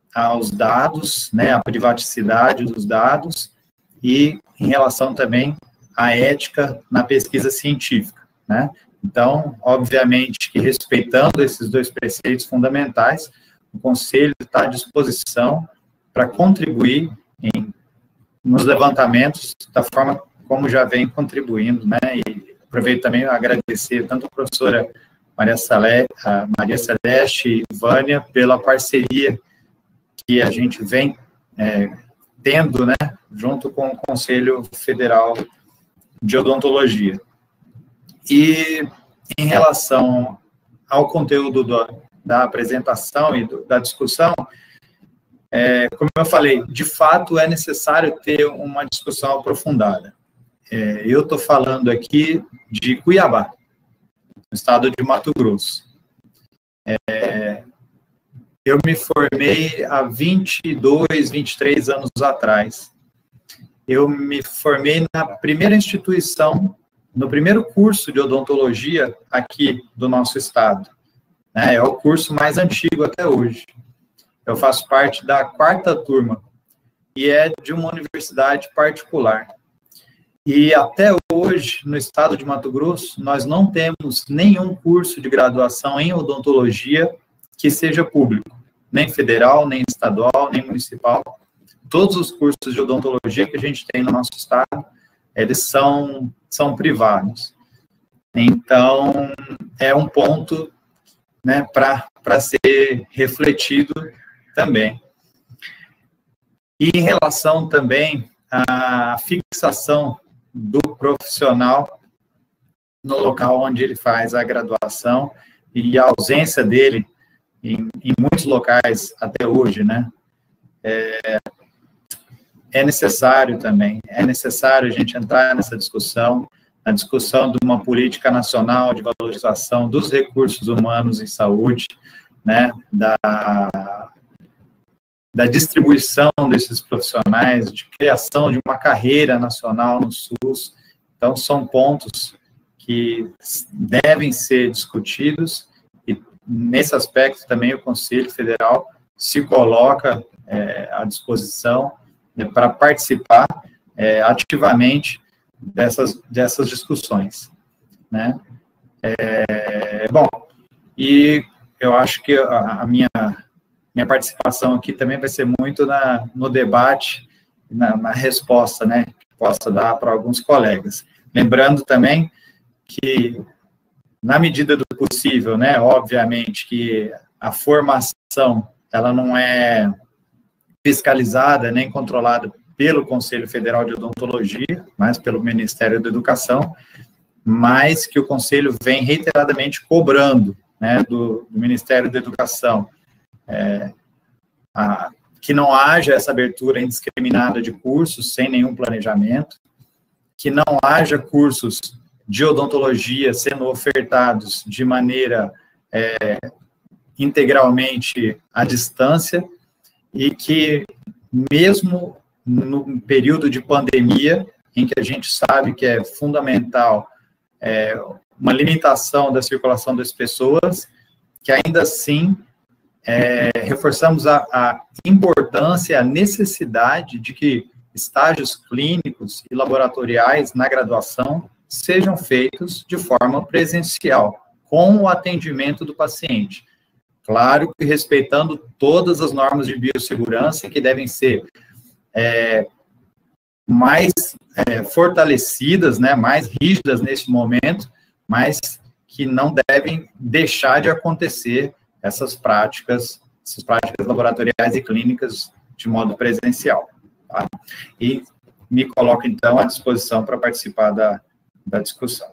aos dados, né, à privaticidade dos dados e em relação também à ética na pesquisa científica, né? Então, obviamente que respeitando esses dois preceitos fundamentais, o Conselho está à disposição para contribuir em, nos levantamentos da forma como já vem contribuindo, né? E aproveito também a agradecer tanto a professora Maria Celeste, a Maria Celeste e Vânia pela parceria que a gente vem é, tendo, né, junto com o Conselho Federal de Odontologia. E em relação ao conteúdo do, da apresentação e do, da discussão, é, como eu falei, de fato é necessário ter uma discussão aprofundada. É, eu estou falando aqui de Cuiabá, no estado de Mato Grosso. É, eu me formei há vinte e dois, vinte e três anos atrás. Eu me formei na primeira instituição, no primeiro curso de odontologia aqui do nosso estado. Né? É o curso mais antigo até hoje. Eu faço parte da quarta turma e é de uma universidade particular. E até hoje, no estado de Mato Grosso, nós não temos nenhum curso de graduação em odontologia que seja público, nem federal, nem estadual, nem municipal. Todos os cursos de odontologia que a gente tem no nosso estado, eles são, são privados. Então, é um ponto, né, para ser refletido também. E em relação também à fixação do profissional no local onde ele faz a graduação e a ausência dele em, em muitos locais até hoje, né? É, é necessário também, é necessário a gente entrar nessa discussão, na discussão de uma política nacional de valorização dos recursos humanos em saúde, né? Da, da distribuição desses profissionais, de criação de uma carreira nacional no SUS. Então, são pontos que devem ser discutidos e, nesse aspecto, também o Conselho Federal se coloca é, à disposição, né, para participar é, ativamente dessas, dessas discussões, né? É, bom, e eu acho que a, a minha... Minha participação aqui também vai ser muito na, no debate, na, na resposta, né, que possa dar para alguns colegas. Lembrando também que, na medida do possível, né, obviamente que a formação, ela não é fiscalizada nem controlada pelo Conselho Federal de Odontologia, mas pelo Ministério da Educação, mas que o Conselho vem reiteradamente cobrando, né, do, do Ministério da Educação, É, a, que não haja essa abertura indiscriminada de cursos sem nenhum planejamento, que não haja cursos de odontologia sendo ofertados de maneira é, integralmente à distância e que, mesmo no período de pandemia, em que a gente sabe que é fundamental é, uma limitação da circulação das pessoas, que ainda assim É, reforçamos a, a importância, a necessidade de que estágios clínicos e laboratoriais na graduação sejam feitos de forma presencial, com o atendimento do paciente. Claro que respeitando todas as normas de biossegurança que devem ser é, mais é, fortalecidas, né, mais rígidas neste momento, mas que não devem deixar de acontecer essas práticas, essas práticas laboratoriais e clínicas de modo presencial. Tá? E me coloco, então, à disposição para participar da, da discussão.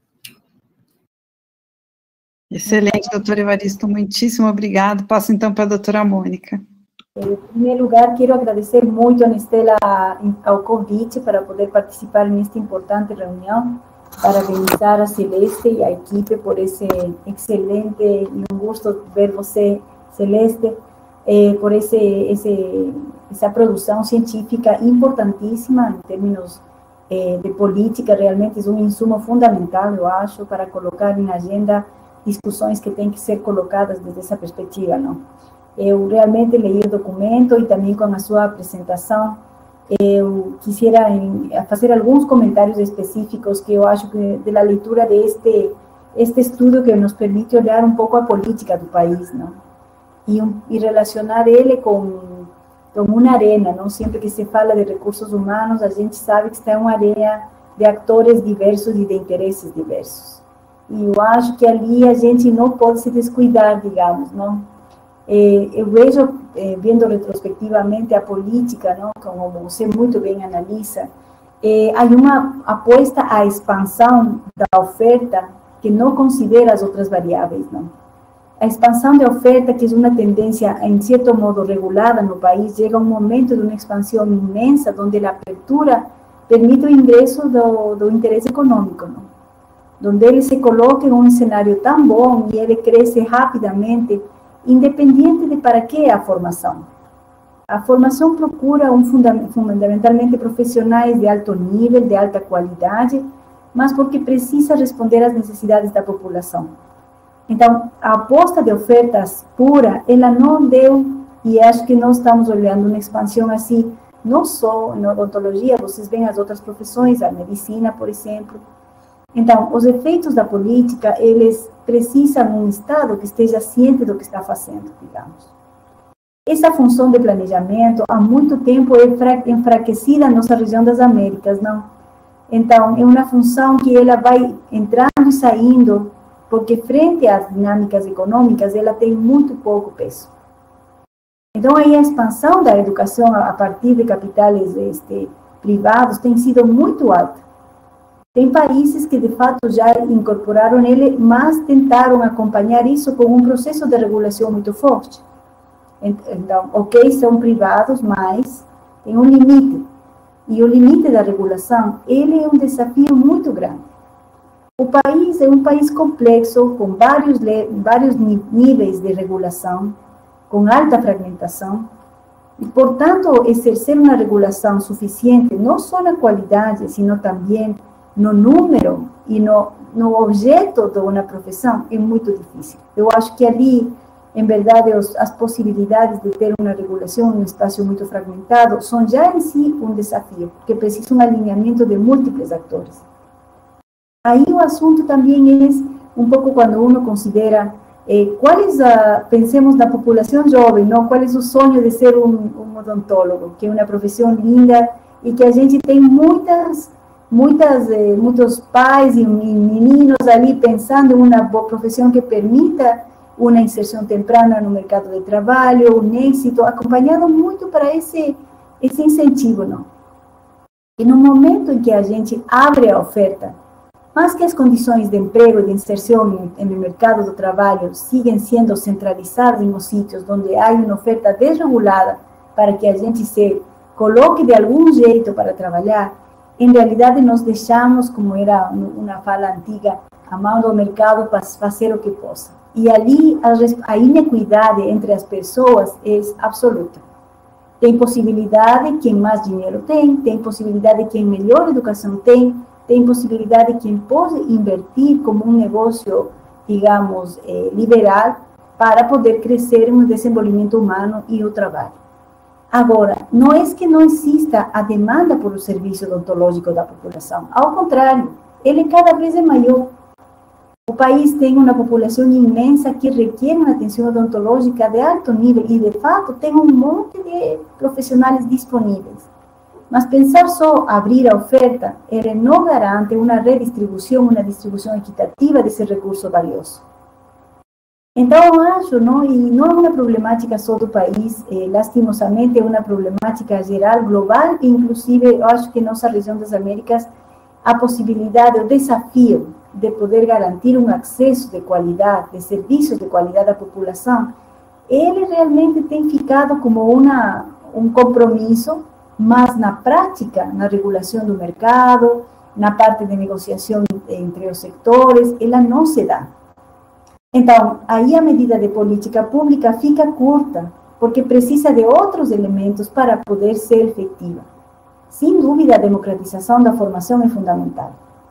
Excelente, doutor Evaristo, muitíssimo obrigado. Passo, então, para a doutora Mônica. Em primeiro lugar, quero agradecer muito a Anistela ao convite para poder participar nesta importante reunião. Parabenizar a Celeste e a equipe por esse excelente, e um gosto ver você, Celeste, eh, por esse, esse, essa produção científica importantíssima em termos eh, de política. Realmente é um insumo fundamental, eu acho, para colocar em agenda discussões que têm que ser colocadas desde essa perspectiva, não? Eu realmente li o documento e também com a sua apresentação. Eu quisiera fazer alguns comentários específicos que eu acho que da leitura deste este estudo que nos permite olhar um pouco a política do país, não? E, um, e relacionar ele com, com uma arena, não? Sempre que se fala de recursos humanos, a gente sabe que está em uma arena de atores diversos e de interesses diversos. E eu acho que ali a gente não pode se descuidar, digamos, não? Eh, eu vejo, eh, vendo retrospectivamente a política, não? Como você muito bem analisa, eh, há uma aposta à expansão da oferta que não considera as outras variáveis, não. A expansão de oferta, que é uma tendência, em certo modo, regulada no país, chega a um momento de uma expansão imensa, onde a abertura permite o ingresso do, do interesse econômico, não? Onde ele se coloca em um cenário tão bom e ele cresce rapidamente, independente de para que a formação. A formação procura um fundament, fundamentalmente profissionais de alto nível, de alta qualidade, mas porque precisa responder às necessidades da população. Então, a aposta de ofertas pura, ela não deu, e acho que nós estamos olhando uma expansão assim, não só na odontologia, vocês veem as outras profissões, a medicina, por exemplo. Então, os efeitos da política, eles precisam de um Estado que esteja ciente do que está fazendo, digamos. Essa função de planejamento, há muito tempo, é enfraquecida na nossa região das Américas, não? Então, é uma função que ela vai entrando e saindo, porque frente às dinâmicas econômicas, ela tem muito pouco peso. Então, aí a expansão da educação a partir de capitais este, privados tem sido muito alta. Tem países que, de fato, já incorporaram ele, mas tentaram acompanhar isso com um processo de regulação muito forte. Então, ok, são privados, mas tem um limite. E o limite da regulação, ele é um desafio muito grande. O país é um país complexo, com vários, vários níveis de regulação, com alta fragmentação, e, portanto, exercer uma regulação suficiente, não só na qualidade, sino também no número e no, no objeto de uma profissão, é muito difícil. Eu acho que ali, em verdade, os, as possibilidades de ter uma regulação em um espaço muito fragmentado são já em si um desafio, porque precisa um alinhamento de múltiplos atores. Aí o assunto também é um pouco quando uno considera eh, quais, a, pensemos na população jovem, não? Qual é o sonho de ser um, um odontólogo, que é uma profissão linda e que a gente tem muitas, muitas, eh, muitos pais e, e meninos ali pensando em uma boa profissão que permita uma inserção temprana no mercado de trabalho, um êxito, acompanhado muito para esse, esse incentivo, não? E no momento em que a gente abre a oferta, mas que as condições de emprego e de inserção no mercado do trabalho sigam sendo centralizadas em os sítios onde há uma oferta desregulada para que a gente se coloque de algum jeito para trabalhar, em realidade nós deixamos, como era uma fala antiga, a mão do mercado para fazer o que possa. E ali a, a inequidade entre as pessoas é absoluta. Tem possibilidade quem mais dinheiro tem, tem possibilidade quem melhor educação tem, tem possibilidade quem pode invertir como um negócio, digamos, eh, liberal, para poder crescer no desenvolvimento humano e o trabalho. Agora, não é que não exista a demanda por o serviço odontológico da população. Ao contrário, ele cada vez é maior. O país tem uma população imensa que requer uma atenção odontológica de alto nível e, de fato, tem um monte de profissionais disponíveis. Mas pensar só abrir a oferta, ele não garante uma redistribuição, uma distribuição equitativa desse recurso valioso. Então, eu acho, não, e não é uma problemática só do país, eh, lastimosamente é uma problemática geral, global, e inclusive, eu acho que na nossa região das Américas, a possibilidade, o desafio de poder garantir um acesso de qualidade, de serviços de qualidade à população, ele realmente tem ficado como uma, um compromisso, mas na prática, na regulação do mercado, na parte de negociação entre os sectores, ela não se dá. Então, aí a medida de política pública fica curta, porque precisa de outros elementos para poder ser efetiva. Sem dúvida, a democratização da formação é fundamental.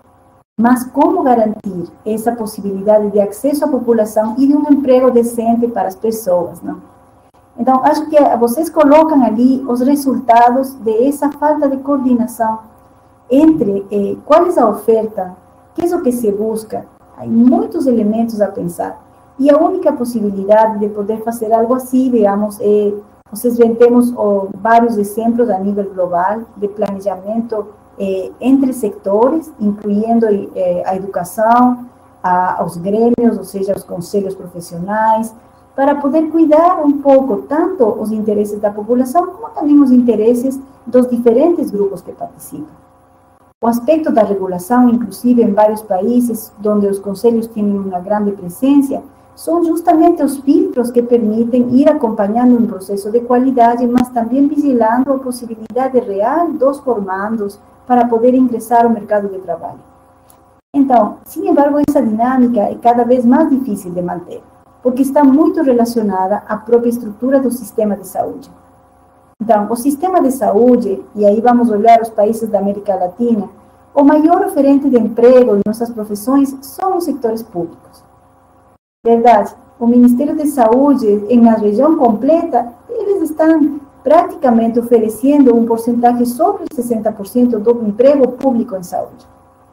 Mas como garantir essa possibilidade de acesso à população e de um emprego decente para as pessoas, não? Então, acho que vocês colocam ali os resultados dessa falta de coordenação entre eh, qual é a oferta, que é o que se busca. Há muitos elementos a pensar. E a única possibilidade de poder fazer algo assim, digamos, é, vocês veem, temos oh, vários exemplos a nível global de planejamento eh, entre setores, incluindo eh, a educação, a, os grêmios, ou seja, os conselhos profissionais, para poder cuidar um pouco tanto os interesses da população, como também os interesses dos diferentes grupos que participam. O aspecto da regulação, inclusive em vários países onde os conselhos têm uma grande presença, são justamente os filtros que permitem ir acompanhando um processo de qualidade, mas também vigilando a possibilidade real dos formandos para poder ingressar ao mercado de trabalho. Então, sin embargo, essa dinâmica é cada vez mais difícil de manter, porque está muito relacionada à própria estrutura do sistema de saúde. Então, o sistema de saúde, e aí vamos olhar os países da América Latina, o maior oferente de emprego em nossas profissões são os setores públicos. Verdade, o Ministério de Saúde, em a região completa, eles estão praticamente oferecendo um porcentagem sobre sessenta por cento do emprego público em saúde.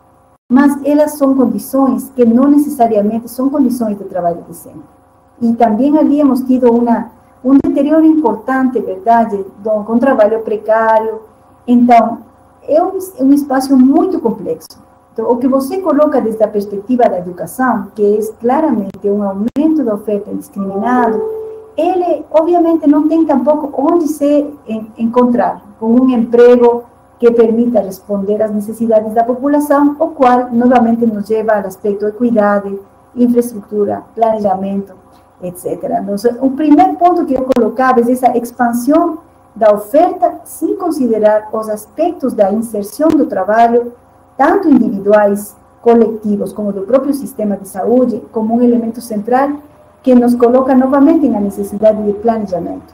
Mas elas são condições que não necessariamente são condições de trabalho decente. E também ali hemos tido uma, um deterioro importante, verdade, do, com trabalho precário. Então, é um, é um espaço muito complexo. Então, o que você coloca desde a perspectiva da educação, que é claramente um aumento da oferta indiscriminado, ele, obviamente, não tem tampouco onde se encontrar com um emprego que permita responder às necessidades da população, o qual, novamente, nos leva ao aspecto de equidade, infraestrutura, planejamento, etcétera. Então, o primeiro ponto que eu colocava é essa expansão da oferta, sem considerar os aspectos da inserção do trabalho, tanto individuais, coletivos, como do próprio sistema de saúde, como um elemento central que nos coloca novamente na necessidade de planejamento.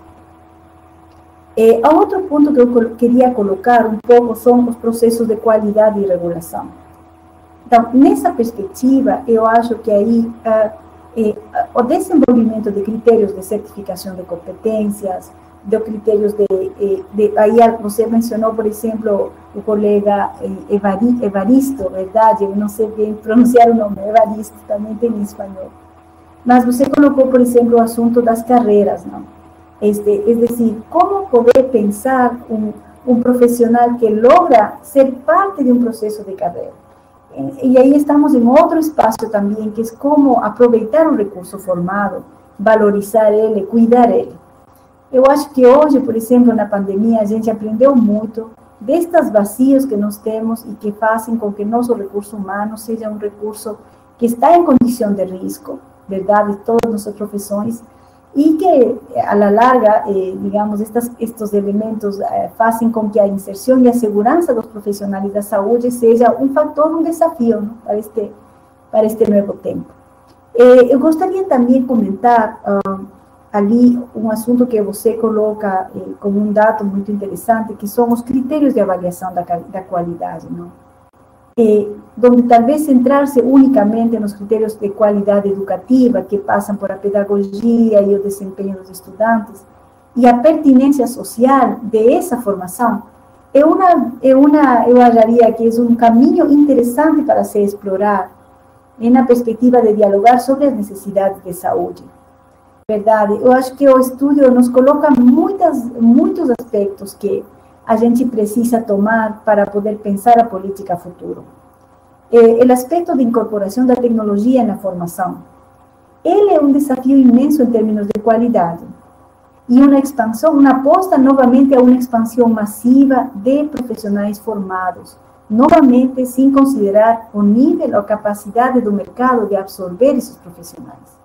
E, a outro ponto que eu queria colocar um pouco são os processos de qualidade e regulação. Então, nessa perspectiva, eu acho que aí uh, eh, o desenvolvimento de critérios de certificação de competências, de critérios de, de, de, aí você mencionou, por exemplo, o colega Evari, Evaristo, verdade? Eu não sei bem pronunciar o nome, Evaristo, também tem em espanhol. Mas você colocou, por exemplo, o assunto das carreiras, não? Este, é decir, como poder pensar um, um profissional que logra ser parte de um processo de carreira. E, e aí estamos em outro espaço também, que é como aproveitar o recurso formado, valorizar ele, cuidar ele. Eu acho que hoje, por exemplo, na pandemia, a gente aprendeu muito destes vazios que nós temos e que fazem com que nosso recurso humano seja um recurso que está em condição de risco, verdade, todas nossas profissões, e que, a la larga, eh, digamos, estas, estes elementos eh, fazem com que a inserção e a segurança dos profissionais da saúde seja um fator, um desafio, não? para, este, para este novo tempo. Eh, eu gostaria também de comentar uh, ali um assunto que você coloca eh, como um dado muito interessante, que são os critérios de avaliação da, da qualidade, não? Eh, onde talvez centrar-se unicamente nos critérios de qualidade educativa, que passam por a pedagogia e o desempenho dos estudantes, e a pertinência social dessa formação, é uma, é uma, eu acharia que é um caminho interessante para se explorar, na perspectiva de dialogar sobre as necessidades de saúde. Verdade, eu acho que o estudo nos coloca muitas, muitos aspectos que a gente precisa tomar para poder pensar a política futuro. Eh, o aspecto de incorporação da tecnologia na formação. Ele é um desafio imenso em termos de qualidade. E uma expansão, uma aposta novamente a uma expansão massiva de profissionais formados, novamente sem considerar o nível ou a capacidade do mercado de absorver esses profissionais.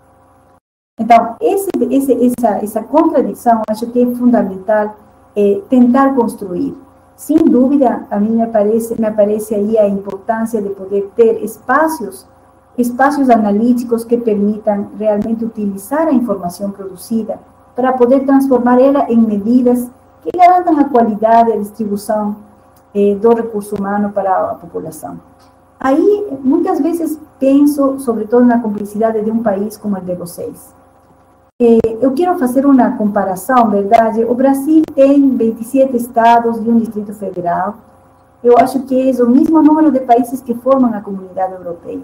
Então, esse, esse, essa, essa contradição, acho que é fundamental é, tentar construir. Sem dúvida, a mim me aparece, me aparece aí a importância de poder ter espaços, espaços analíticos que permitam realmente utilizar a informação produzida para poder transformar ela em medidas que garantam a qualidade e a distribuição eh, do recurso humano para a população. Aí, muitas vezes, penso, sobretudo, na complexidade de um país como o de vocês. eu quero fazer uma comparação, verdade? O Brasil tem vinte e sete estados e um distrito federal. Eu acho que é o mesmo número de países que formam a comunidade europeia.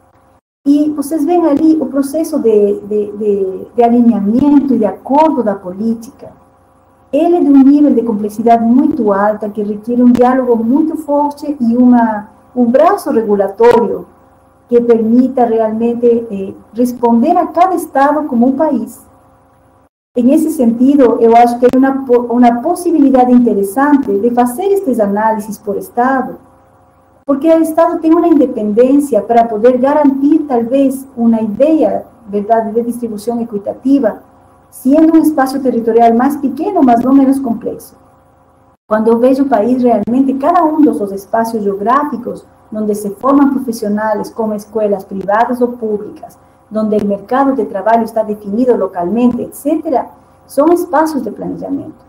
E vocês veem ali o processo de, de, de, de alinhamento e de acordo da política. Ele é de um nível de complexidade muito alta, que requer um diálogo muito forte e uma, um braço regulatório que permita realmente eh, responder a cada estado como um país. Em esse sentido, eu acho que é uma, uma possibilidade interessante de fazer estes análises por estado, porque o estado tem uma independência para poder garantir, talvez, uma ideia, verdade, de distribuição equitativa, sendo um espaço territorial mais pequeno, mas não menos complexo. Quando eu vejo o país, realmente, cada um dos seus espaços geográficos, onde se formam profissionais como escolas privadas ou públicas, onde o mercado de trabalho está definido localmente, etcétera, são espaços de planejamento.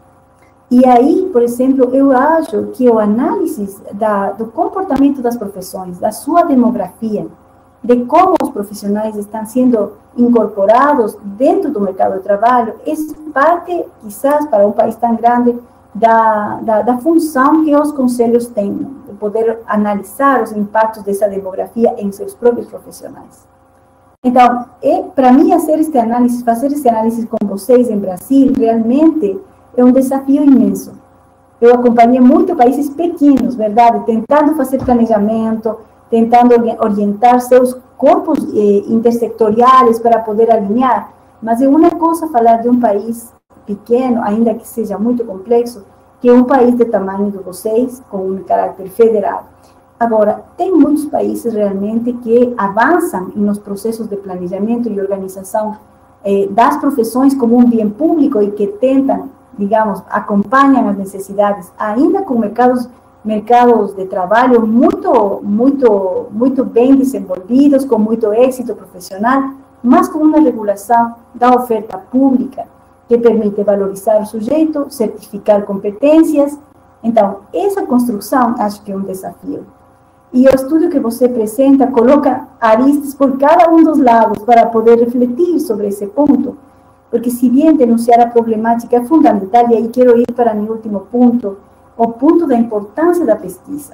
E aí, por exemplo, eu acho que o análise da, do comportamento das profissões, da sua demografia, de como os profissionais estão sendo incorporados dentro do mercado de trabalho, é parte, quizás, para um país tão grande, da, da, da função que os conselhos têm, de poder analisar os impactos dessa demografia em seus próprios profissionais. Então, é, para mim, fazer este análise, fazer esse análise com vocês em Brasil, realmente é um desafio imenso. Eu acompanhei muito países pequenos, verdade, tentando fazer planejamento, tentando orientar seus corpos eh, intersectoriais para poder alinhar, mas é uma coisa falar de um país pequeno, ainda que seja muito complexo, que é um país de tamanho de vocês, com um caráter federal. Agora, tem muitos países realmente que avançam nos processos de planejamento e organização eh, das profissões como um bem público e que tentam, digamos, acompanham as necessidades, ainda com mercados, mercados de trabalho muito, muito, muito bem desenvolvidos, com muito êxito profissional, mas com uma regulação da oferta pública, que permite valorizar o sujeito, certificar competências. Então, essa construção acho que é um desafio. E o estudo que você apresenta coloca aristas por cada um dos lados para poder refletir sobre esse ponto, porque se bem denunciar a problemática é fundamental, e aí quero ir para meu último ponto, o ponto da importância da pesquisa,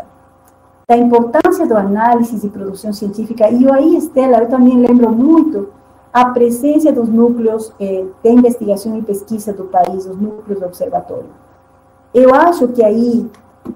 da importância do análise e produção científica. E eu aí, Estela, eu também lembro muito a presença dos núcleos eh, de investigação e pesquisa do país, os núcleos do observatório. Eu acho que aí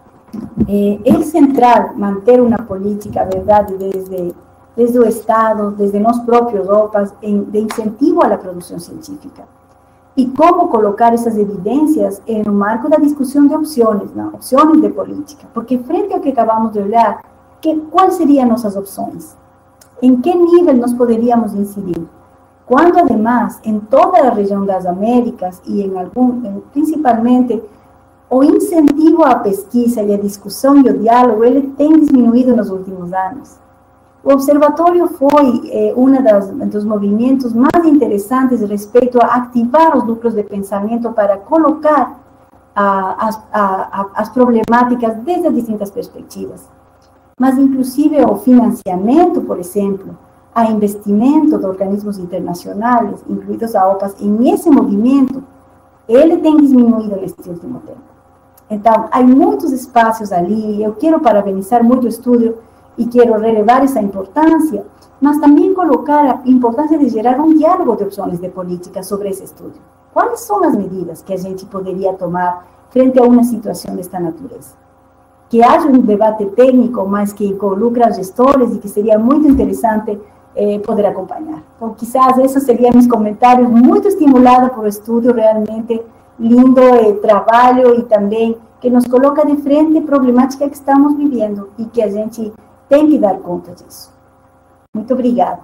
eh, é central manter uma política, verdade, desde, desde o Estado, desde nós próprios, O P A S, em, de incentivo à produção científica. E como colocar essas evidências no marco da discussão de opções, não? Opções de política. Porque frente ao que acabamos de olhar, que, quais seriam nossas opções? Em que nível nós poderíamos incidir? Quando, además, em toda a região das Américas e em algum, em, principalmente, o incentivo à pesquisa e à discussão e ao diálogo, ele tem diminuído nos últimos anos. O observatório foi eh, um dos movimentos mais interessantes respeito a ativar os núcleos de pensamento para colocar a, as, a, as problemáticas desde as distintas perspectivas. Mas, inclusive, o financiamento, por exemplo, a investimento de organismos internacionais, incluídos a O P A S, em esse movimento, ele tem diminuído neste último tempo. Então, há muitos espaços ali. Eu quero parabenizar muito o estudo e quero relevar essa importância, mas também colocar a importância de gerar um diálogo de opções de política sobre esse estudo. Quais são as medidas que a gente poderia tomar frente a uma situação desta natureza? Que haja um debate técnico, mas que involucra gestores e que seria muito interessante eh, poder acompanhar. Então, quizás esses seriam meus comentários, muito estimulado por o estudo, realmente lindo eh, trabalho e também que nos coloca de frente a problemática que estamos vivendo e que a gente tem que dar conta disso. Muito obrigada.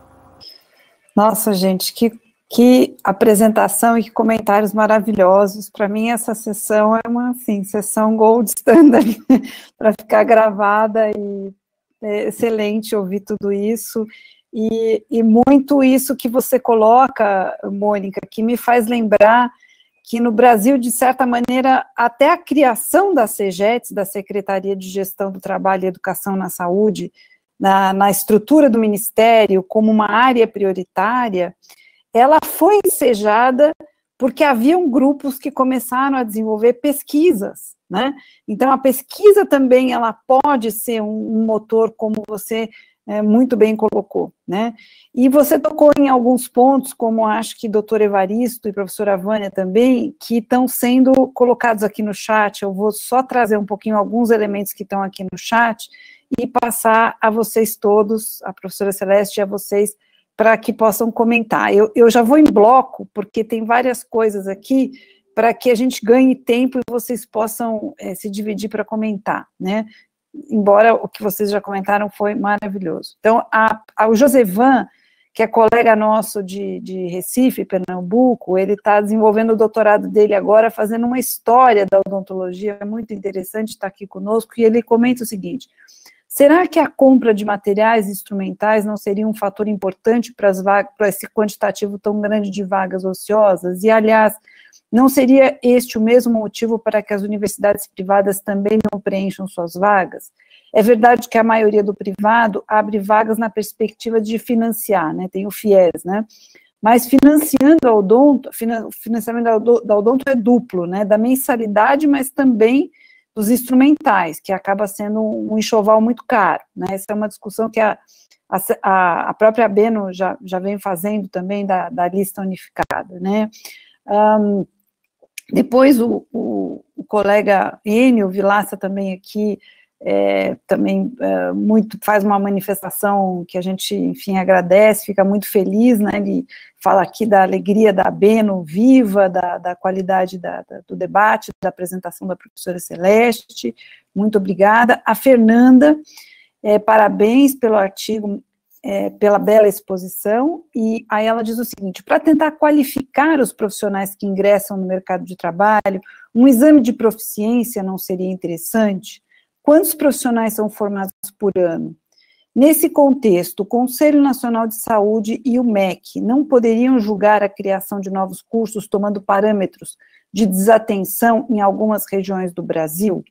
Nossa, gente, que, que apresentação e que comentários maravilhosos. Para mim, essa sessão é uma, assim, sessão gold standard para ficar gravada, e é excelente ouvir tudo isso. E, e muito isso que você coloca, Mônica, que me faz lembrar que no Brasil, de certa maneira, até a criação da SEGETS, da Secretaria de Gestão do Trabalho e Educação na Saúde, na, na estrutura do Ministério, como uma área prioritária, ela foi ensejada porque haviam grupos que começaram a desenvolver pesquisas, né? Então, a pesquisa também, ela pode ser um, um motor, como você é, muito bem colocou, né? E você tocou em alguns pontos, como acho que doutor Evaristo e professora Vânia também, que estão sendo colocados aqui no chat. Eu vou só trazer um pouquinho alguns elementos que estão aqui no chat e passar a vocês todos, a professora Celeste e a vocês, para que possam comentar. Eu, eu já vou em bloco, porque tem várias coisas aqui, para que a gente ganhe tempo e vocês possam é, se dividir para comentar, né? Embora o que vocês já comentaram foi maravilhoso. Então, a, a, o Josevan, que é colega nosso de, de Recife, Pernambuco, ele está desenvolvendo o doutorado dele agora, fazendo uma história da odontologia, é muito interessante estar aqui conosco, e ele comenta o seguinte: será que a compra de materiais instrumentais não seria um fator importante para, as vagas, para esse quantitativo tão grande de vagas ociosas? E, aliás, não seria este o mesmo motivo para que as universidades privadas também não preencham suas vagas? É verdade que a maioria do privado abre vagas na perspectiva de financiar, né? Tem o FIES, né? Mas financiando a odonto, o financiamento da odonto é duplo, né? Da mensalidade, mas também dos instrumentais, que acaba sendo um enxoval muito caro, né? Essa é uma discussão que a, a, a própria Abeno já, já vem fazendo também da, da lista unificada, né? Um, depois o, o, o colega Enio Vilaça também aqui, é, também é, muito, faz uma manifestação que a gente, enfim, agradece, fica muito feliz, né? Ele fala aqui da alegria da Abeno viva, da, da qualidade da, da, do debate, da apresentação da professora Celeste, muito obrigada. A Fernanda, é, parabéns pelo artigo, é, pela bela exposição, e aí ela diz o seguinte: para tentar qualificar os profissionais que ingressam no mercado de trabalho, um exame de proficiência não seria interessante? Quantos profissionais são formados por ano? Nesse contexto, o Conselho Nacional de Saúde e o M E C não poderiam julgar a criação de novos cursos tomando parâmetros de desatenção em algumas regiões do Brasil?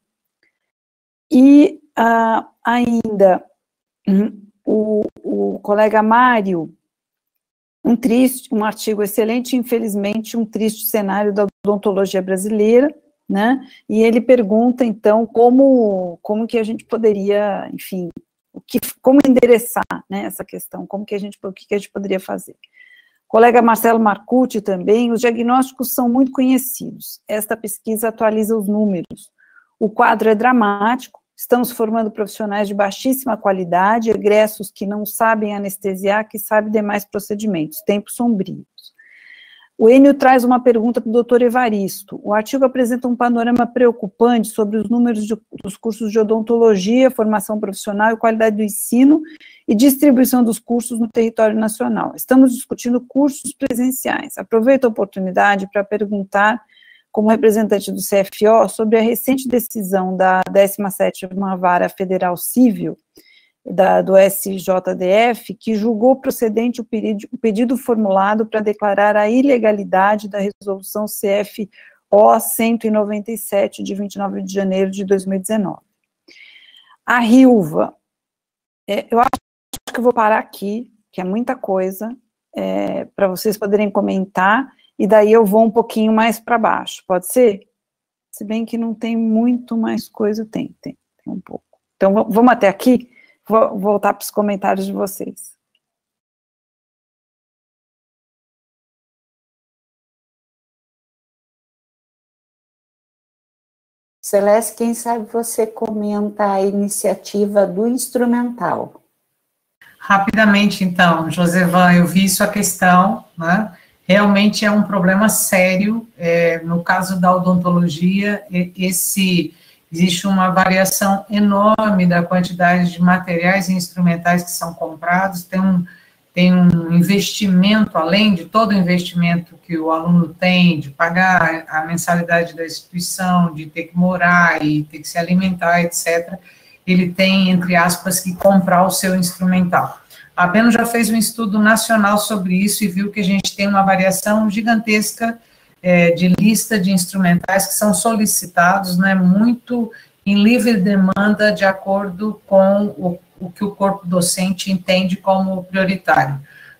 E ah, ainda, o, o colega Mário, um triste, um artigo excelente, infelizmente um triste cenário da odontologia brasileira, né? E ele pergunta, então, como, como que a gente poderia, enfim, o que, como endereçar, né, essa questão, como que a gente, o que, que a gente poderia fazer. Colega Marcelo Marcucci também, os diagnósticos são muito conhecidos, esta pesquisa atualiza os números, o quadro é dramático, estamos formando profissionais de baixíssima qualidade, egressos que não sabem anestesiar, que sabem demais procedimentos, tempos sombrios. O Enio traz uma pergunta para o doutor Evaristo. O artigo apresenta um panorama preocupante sobre os números de, dos cursos de odontologia, formação profissional e qualidade do ensino e distribuição dos cursos no território nacional. Estamos discutindo cursos presenciais. Aproveito a oportunidade para perguntar, como representante do C F O, sobre a recente decisão da décima sétima Vara Federal Civil, Da, do S J D F, que julgou procedente o pedido, o pedido formulado para declarar a ilegalidade da resolução C F O cento e noventa e sete, de vinte e nove de janeiro de dois mil e dezenove. A Rilva, é, eu acho que eu vou parar aqui, que é muita coisa, é, para vocês poderem comentar, e daí eu vou um pouquinho mais para baixo, pode ser? Se bem que não tem muito mais coisa, tem, tem, tem um pouco. Então, vamos até aqui? Vou voltar para os comentários de vocês. Celeste, quem sabe você comenta a iniciativa do instrumental. Rapidamente, então, Josevan, eu vi sua questão, né? Realmente é um problema sério, é, no caso da odontologia, esse... Existe uma variação enorme da quantidade de materiais e instrumentais que são comprados, tem um, tem um investimento, além de todo o investimento que o aluno tem, de pagar a mensalidade da instituição, de ter que morar e ter que se alimentar, etcétera, ele tem, entre aspas, que comprar o seu instrumental. A Abeno já fez um estudo nacional sobre isso e viu que a gente tem uma variação gigantesca É, de lista de instrumentais que são solicitados, né, muito em livre demanda, de acordo com o, o que o corpo docente entende como prioritário.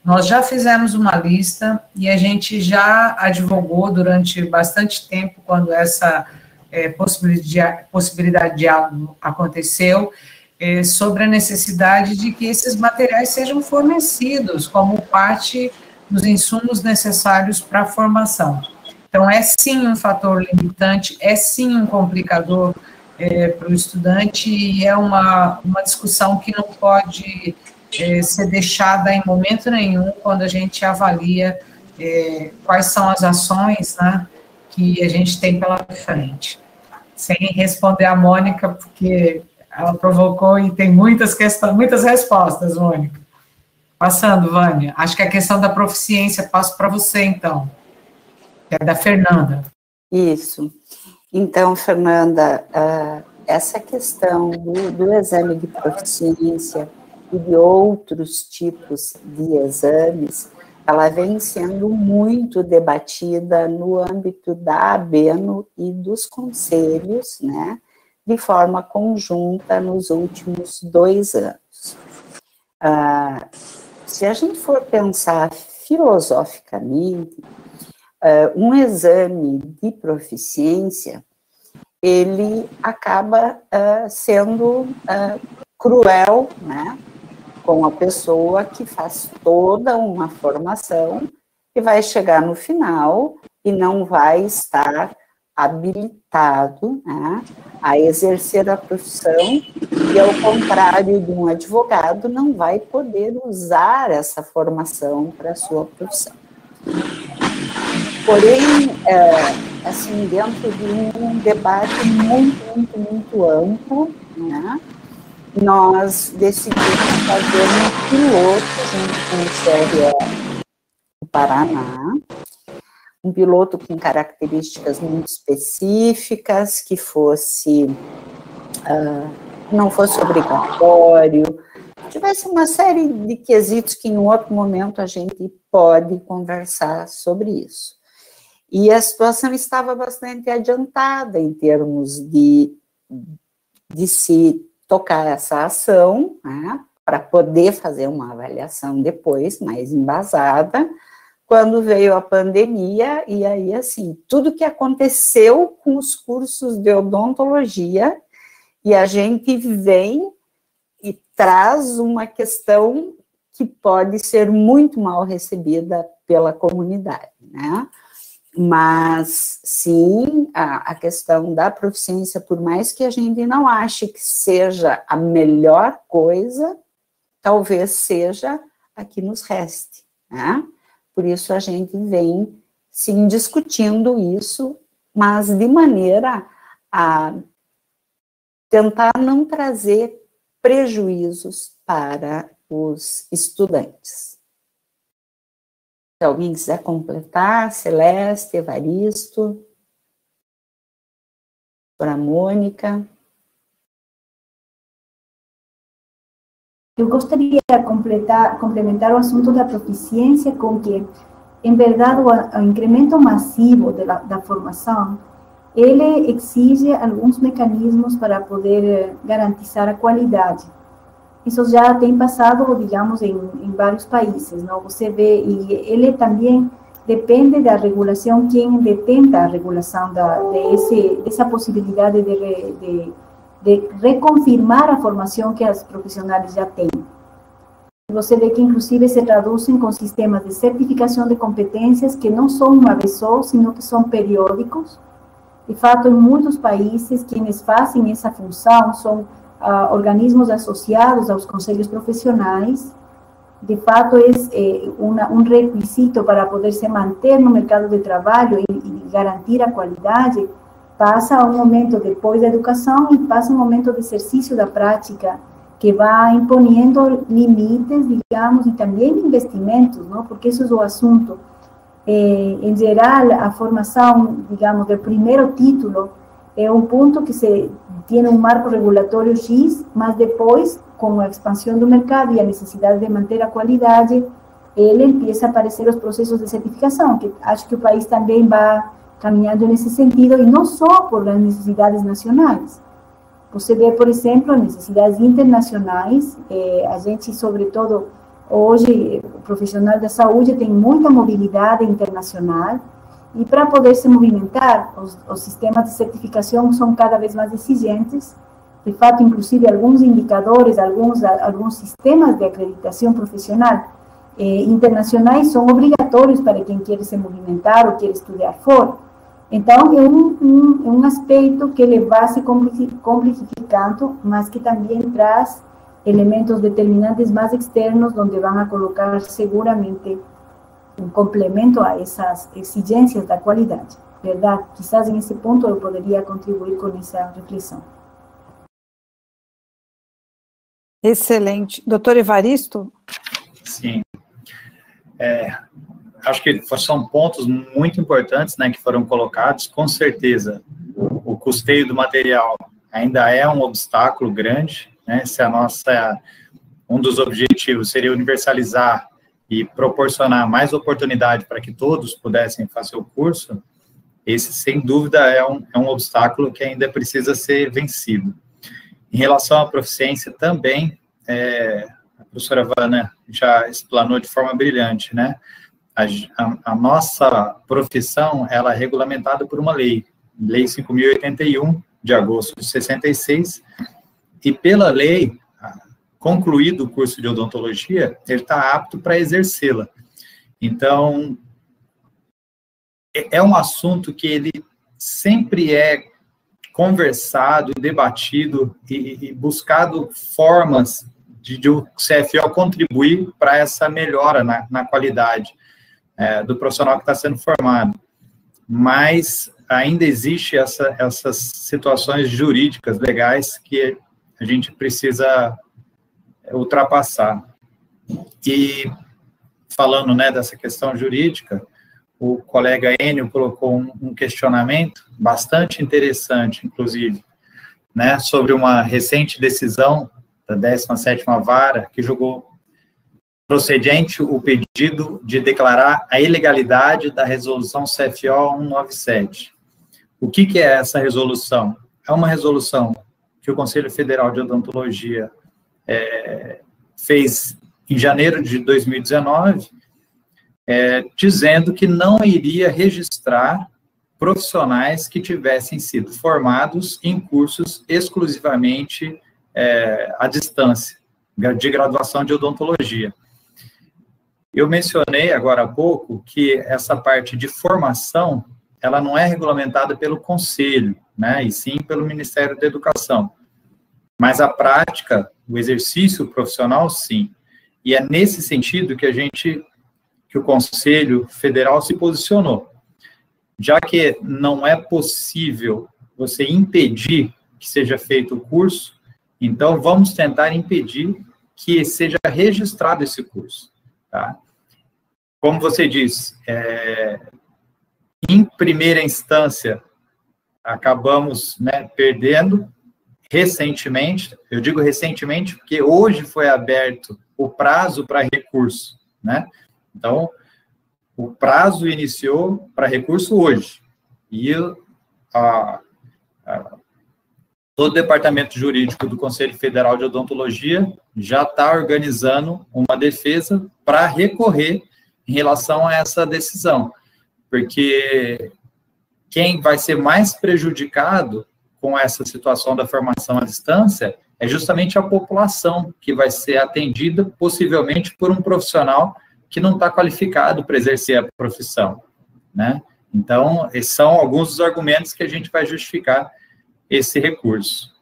Nós já fizemos uma lista e a gente já advogou durante bastante tempo, quando essa é, possibilidade, possibilidade de diálogo aconteceu, é, sobre a necessidade de que esses materiais sejam fornecidos como parte dos insumos necessários para a formação. Então, é sim um fator limitante, é sim um complicador é, para o estudante, e é uma, uma discussão que não pode é, ser deixada em momento nenhum quando a gente avalia é, quais são as ações, né, que a gente tem pela frente. Sem responder a Mônica, porque ela provocou e tem muitas questões, muitas respostas, Mônica. Passando, Vânia, acho que a questão da proficiência, passo para você, então. É da Fernanda. Isso. Então, Fernanda, uh, essa questão do, do exame de proficiência e de outros tipos de exames, ela vem sendo muito debatida no âmbito da ABENO e dos conselhos, né, de forma conjunta nos últimos dois anos. Uh, se a gente for pensar filosoficamente, Uh, um exame de proficiência, ele acaba uh, sendo uh, cruel, né, com a pessoa que faz toda uma formação e vai chegar no final e não vai estar habilitado, né, a exercer a profissão, e ao contrário de um advogado, não vai poder usar essa formação para a sua profissão. Porém, é, assim, dentro de um debate muito, muito, muito amplo, né, nós decidimos fazer um piloto junto com o C R E do Paraná, um piloto com características muito específicas, que fosse, uh, não fosse obrigatório, tivesse uma série de quesitos que em outro momento a gente pode conversar sobre isso. E a situação estava bastante adiantada em termos de, de se tocar essa ação, né, para poder fazer uma avaliação depois, mais embasada, quando veio a pandemia, e aí, assim, tudo que aconteceu com os cursos de odontologia, e a gente vem e traz uma questão que pode ser muito mal recebida pela comunidade, né? Mas, sim, a, a questão da proficiência, por mais que a gente não ache que seja a melhor coisa, talvez seja a que nos reste, né? Por isso a gente vem, sim, discutindo isso, mas de maneira a tentar não trazer prejuízos para os estudantes. Se alguém quiser completar, Celeste, Evaristo, para a Mônica. Eu gostaria de completar, complementar o assunto da proficiência com que, em verdade, o, o incremento massivo de la, da formação, ele exige alguns mecanismos para poder garantizar a qualidade. Isso já tem passado, digamos, em, em vários países, não? Você vê, e ele também depende da regulação, quem detenta a regulação da, de esse, dessa possibilidade de, re, de, de reconfirmar a formação que os profissionais já têm. Você vê que, inclusive, se traduzem com sistemas de certificação de competências que não são uma vez só, sino que são periódicos. De fato, em muitos países, quienes fazem essa função são Uh, organismos associados aos conselhos profissionais. De fato, é, é uma, um requisito para poder se manter no mercado de trabalho e, e garantir a qualidade. Passa um momento depois da educação e passa um momento de exercício da prática, que vai impondo limites, digamos, e também investimentos, não? Porque isso é o assunto. É, em geral, a formação, digamos, do primeiro título é um ponto que se tem um marco regulatório X, mas depois, com a expansão do mercado e a necessidade de manter a qualidade, ele empieza a aparecer os processos de certificação, que acho que o país também vai caminhando nesse sentido, e não só por as necessidades nacionais. Você vê, por exemplo, necessidades internacionais, eh, a gente, sobretudo, hoje o profissional da saúde tem muita mobilidade internacional, e para poder se movimentar, os, os sistemas de certificação são cada vez mais exigentes. De fato, inclusive, alguns indicadores, alguns, alguns sistemas de acreditação profissional eh, internacionais são obrigatórios para quem quer se movimentar ou quer estudar fora. Então, é um, um, um aspecto que ele vai se complexificando, mas que também traz elementos determinantes mais externos, onde vão a colocar seguramente um complemento a essas exigências da qualidade, verdade? Quizás nesse ponto eu poderia contribuir com essa reflexão. Excelente. Doutor Evaristo? Sim. É, acho que são pontos muito importantes, né, que foram colocados. Com certeza, o custeio do material ainda é um obstáculo grande, né? Se a nossa, um dos objetivos seria universalizar e proporcionar mais oportunidade para que todos pudessem fazer o curso, esse, sem dúvida, é um, é um obstáculo que ainda precisa ser vencido. Em relação à proficiência também, é, a professora Vana já explanou de forma brilhante, né? A, a, a nossa profissão, ela é regulamentada por uma lei, Lei cinco mil e oitenta e um, de agosto de sessenta e seis, e pela lei, concluído o curso de odontologia, ele está apto para exercê-la. Então, é um assunto que ele sempre é conversado, debatido e, e buscado formas de, de o C F O contribuir para essa melhora na, na qualidade é, do profissional que está sendo formado. Mas ainda existe essa, essas situações jurídicas, legais, que a gente precisa ultrapassar. E falando, né, dessa questão jurídica, o colega Enio colocou um, um questionamento bastante interessante, inclusive, né, sobre uma recente decisão da décima sétima Vara, que julgou procedente o pedido de declarar a ilegalidade da resolução C F O cento e noventa e sete. O que, que é essa resolução? É uma resolução que o Conselho Federal de Odontologia É, fez em janeiro de dois mil e dezenove, é, dizendo que não iria registrar profissionais que tivessem sido formados em cursos exclusivamente é, à distância, de graduação de odontologia. Eu mencionei agora há pouco que essa parte de formação, ela não é regulamentada pelo Conselho, né, e sim pelo Ministério da Educação. Mas a prática, o exercício profissional, sim. E é nesse sentido que a gente, que o Conselho Federal se posicionou. Já que não é possível você impedir que seja feito o curso, então vamos tentar impedir que seja registrado esse curso. Tá? Como você disse, é, em primeira instância, acabamos, né, perdendo. Recentemente, eu digo recentemente porque hoje foi aberto o prazo para recurso, né? Então, o prazo iniciou para recurso hoje. E a, a, todo o departamento jurídico do Conselho Federal de Odontologia já está organizando uma defesa para recorrer em relação a essa decisão. Porque quem vai ser mais prejudicado com essa situação da formação à distância, é justamente a população que vai ser atendida, possivelmente, por um profissional que não está qualificado para exercer a profissão, né? Então, esses são alguns dos argumentos que a gente vai justificar esse recurso.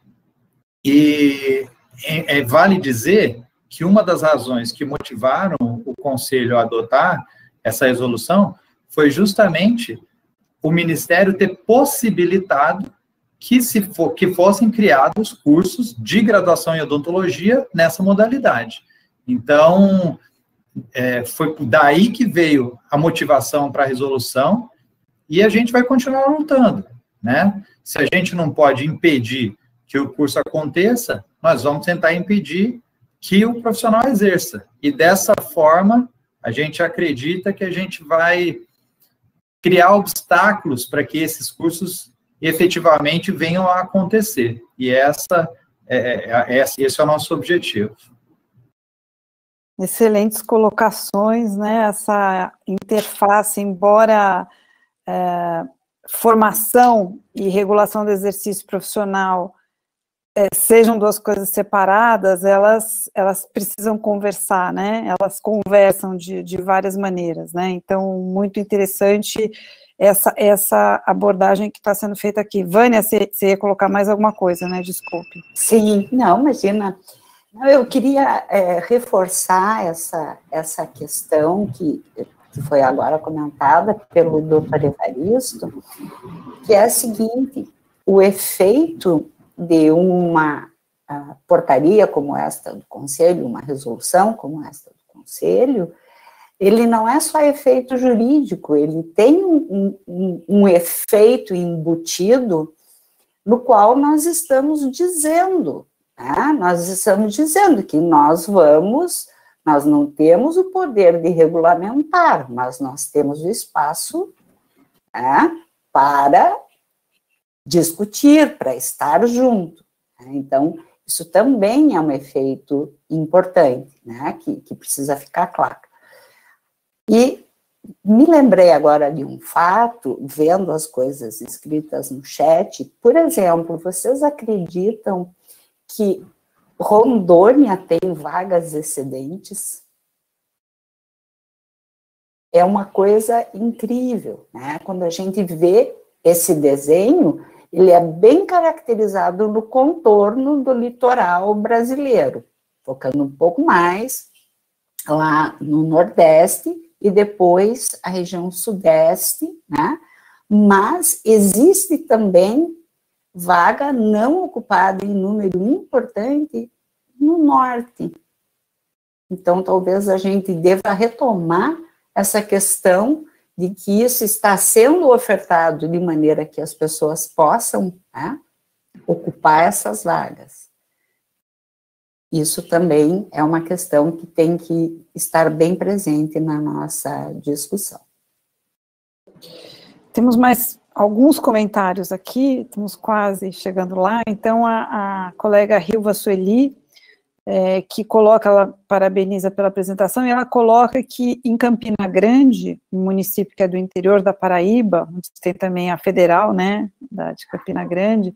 E é, é, vale dizer que uma das razões que motivaram o Conselho a adotar essa resolução foi justamente o Ministério ter possibilitado que, se for, que fossem criados cursos de graduação em odontologia nessa modalidade. Então, é, foi daí que veio a motivação para a resolução, e a gente vai continuar lutando, né? Se a gente não pode impedir que o curso aconteça, nós vamos tentar impedir que o profissional exerça. E dessa forma, a gente acredita que a gente vai criar obstáculos para que esses cursos efetivamente venham a acontecer. E essa, é, é, esse é o nosso objetivo. Excelentes colocações, né? Essa interface, embora é, formação e regulação do exercício profissional é, sejam duas coisas separadas, elas, elas precisam conversar, né? Elas conversam de, de várias maneiras, né? Então, muito interessante essa, essa abordagem que está sendo feita aqui. Vânia, você ia colocar mais alguma coisa, né? Desculpe. Sim, não, imagina. Eu queria é, reforçar essa, essa questão que, que foi agora comentada pelo doutor Evaristo, que é a seguinte: o efeito de uma portaria como esta do Conselho, uma resolução como esta do Conselho, ele não é só efeito jurídico, ele tem um, um, um efeito embutido no qual nós estamos dizendo, né? Nós estamos dizendo que nós vamos, nós não temos o poder de regulamentar, mas nós temos o espaço, né, para discutir, para estar junto. Né? Então, isso também é um efeito importante, né, que, que precisa ficar claro. E me lembrei agora de um fato, vendo as coisas escritas no chat. Por exemplo, vocês acreditam que Rondônia tem vagas excedentes? É uma coisa incrível, né? Quando a gente vê esse desenho, ele é bem caracterizado no contorno do litoral brasileiro, focando um pouco mais lá no Nordeste e depois a região Sudeste, né? Mas existe também vaga não ocupada em número importante no Norte. Então, talvez a gente deva retomar essa questão de que isso está sendo ofertado de maneira que as pessoas possam, né, ocupar essas vagas. Isso também é uma questão que tem que estar bem presente na nossa discussão. Temos mais alguns comentários aqui, estamos quase chegando lá. Então, a, a colega Rilva Sueli, é, que coloca, ela parabeniza pela apresentação, e ela coloca que em Campina Grande, um município que é do interior da Paraíba, onde tem também a federal, né, da, de Campina Grande,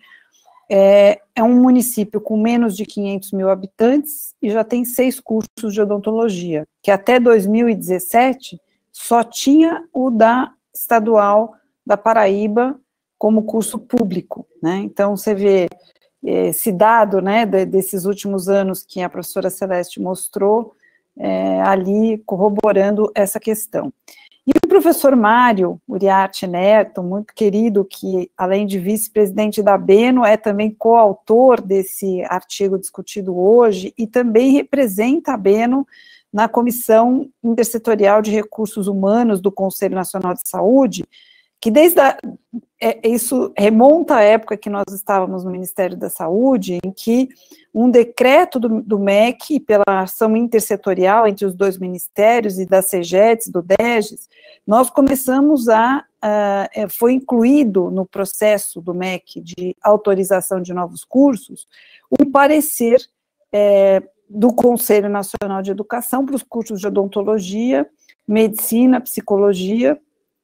é, é um município com menos de quinhentos mil habitantes e já tem seis cursos de odontologia, que até dois mil e dezessete só tinha o da estadual da Paraíba como curso público, né? Então, você vê esse dado, né, desses últimos anos que a professora Celeste mostrou, é, ali corroborando essa questão. E o professor Mário Uriarte Neto, muito querido, que além de vice-presidente da Beno, é também coautor desse artigo discutido hoje e também representa a Beno na Comissão Intersetorial de Recursos Humanos do Conselho Nacional de Saúde, que desde a, é, isso remonta à época que nós estávamos no Ministério da Saúde, em que um decreto do, do M E C, pela ação intersetorial entre os dois ministérios e da CEGEDS, do DEGES, nós começamos a, uh, foi incluído no processo do M E C de autorização de novos cursos, um parecer é, do Conselho Nacional de Educação para os cursos de odontologia, medicina, psicologia,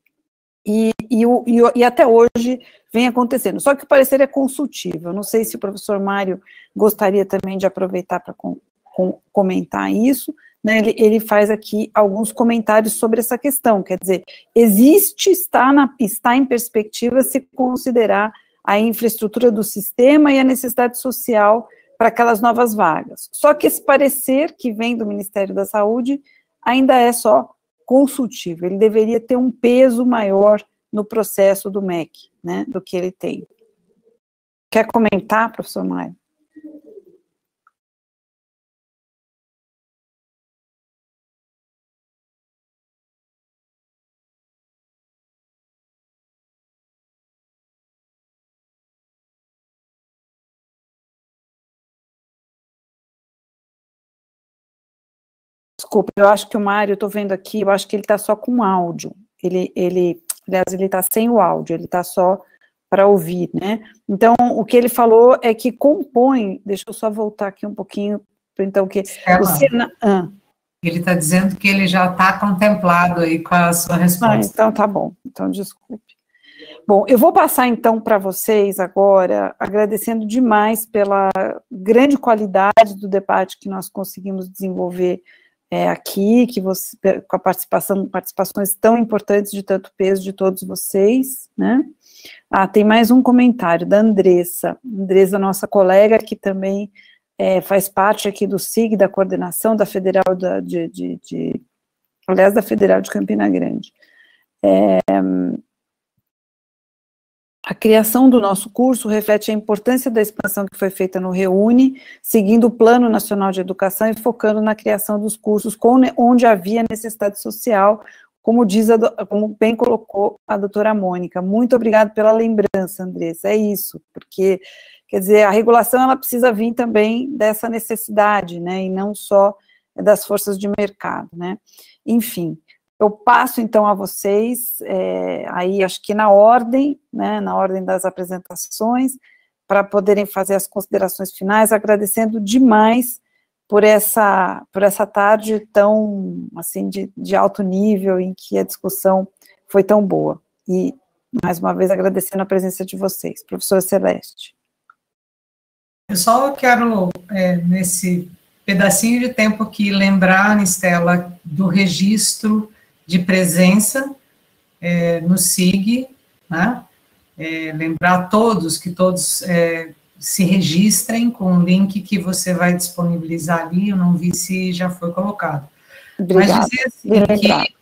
E, e, e, e até hoje vem acontecendo, só que o parecer é consultivo. Eu não sei se o professor Mário gostaria também de aproveitar para com, com, comentar isso, né? ele, ele faz aqui alguns comentários sobre essa questão, quer dizer, existe, está, na, está em perspectiva se considerar a infraestrutura do sistema e a necessidade social para aquelas novas vagas, só que esse parecer que vem do Ministério da Saúde ainda é só consultivo, ele deveria ter um peso maior no processo do M E C, né, do que ele tem. Quer comentar, professor Mário? Desculpa, eu acho que o Mário, eu estou vendo aqui, eu acho que ele está só com áudio, ele, ele, aliás, ele está sem o áudio, ele está só para ouvir, né? Então, o que ele falou é que compõe, deixa eu só voltar aqui um pouquinho, então, que É o Senado, ah. Ele está dizendo que ele já está contemplado aí com a sua resposta. Ah, então tá bom, então desculpe. Bom, eu vou passar então para vocês agora, agradecendo demais pela grande qualidade do debate que nós conseguimos desenvolver é, aqui, que você, com a participação, participações tão importantes de tanto peso de todos vocês, né? Ah, tem mais um comentário da Andressa, Andressa, nossa colega, que também é, faz parte aqui do S I G, da coordenação da Federal da, de, de, de, aliás, da Federal de Campina Grande. É, a criação do nosso curso reflete a importância da expansão que foi feita no Reúne, seguindo o Plano Nacional de Educação e focando na criação dos cursos com, onde havia necessidade social, como, diz a, como bem colocou a doutora Mônica. Muito obrigada pela lembrança, Andressa, é isso, porque, quer dizer, a regulação, ela precisa vir também dessa necessidade, né, e não só das forças de mercado, né, enfim. Eu passo, então, a vocês, é, aí, acho que na ordem, né, na ordem das apresentações, para poderem fazer as considerações finais, agradecendo demais por essa, por essa tarde tão, assim, de, de alto nível, em que a discussão foi tão boa. E, mais uma vez, agradecendo a presença de vocês. Professora Celeste. Eu só quero, é, nesse pedacinho de tempo aqui, lembrar, Anistela, do registro de presença é, no S I G, né? É, lembrar a todos que todos é, se registrem com o link que você vai disponibilizar ali, eu não vi se já foi colocado. Obrigada. Mas dizer assim, que,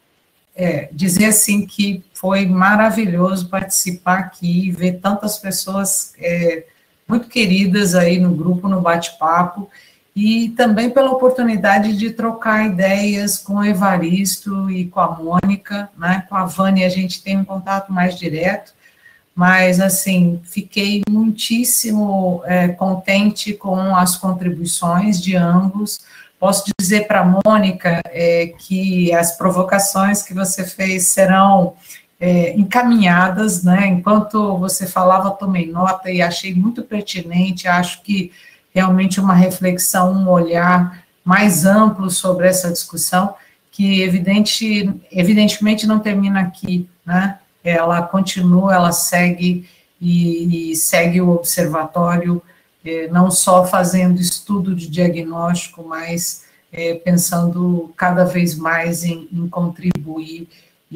é, dizer assim que foi maravilhoso participar aqui e ver tantas pessoas é, muito queridas aí no grupo, no bate-papo, e também pela oportunidade de trocar ideias com o Evaristo e com a Mônica, né, com a Vânia a gente tem um contato mais direto, mas, assim, fiquei muitíssimo é, contente com as contribuições de ambos. Posso dizer para a Mônica é, que as provocações que você fez serão é, encaminhadas, né, enquanto você falava, tomei nota e achei muito pertinente, acho que realmente uma reflexão, um olhar mais amplo sobre essa discussão, que evidente, evidentemente não termina aqui, né? Ela continua, ela segue e, e segue o observatório, eh, não só fazendo estudo de diagnóstico, mas eh, pensando cada vez mais em, em contribuir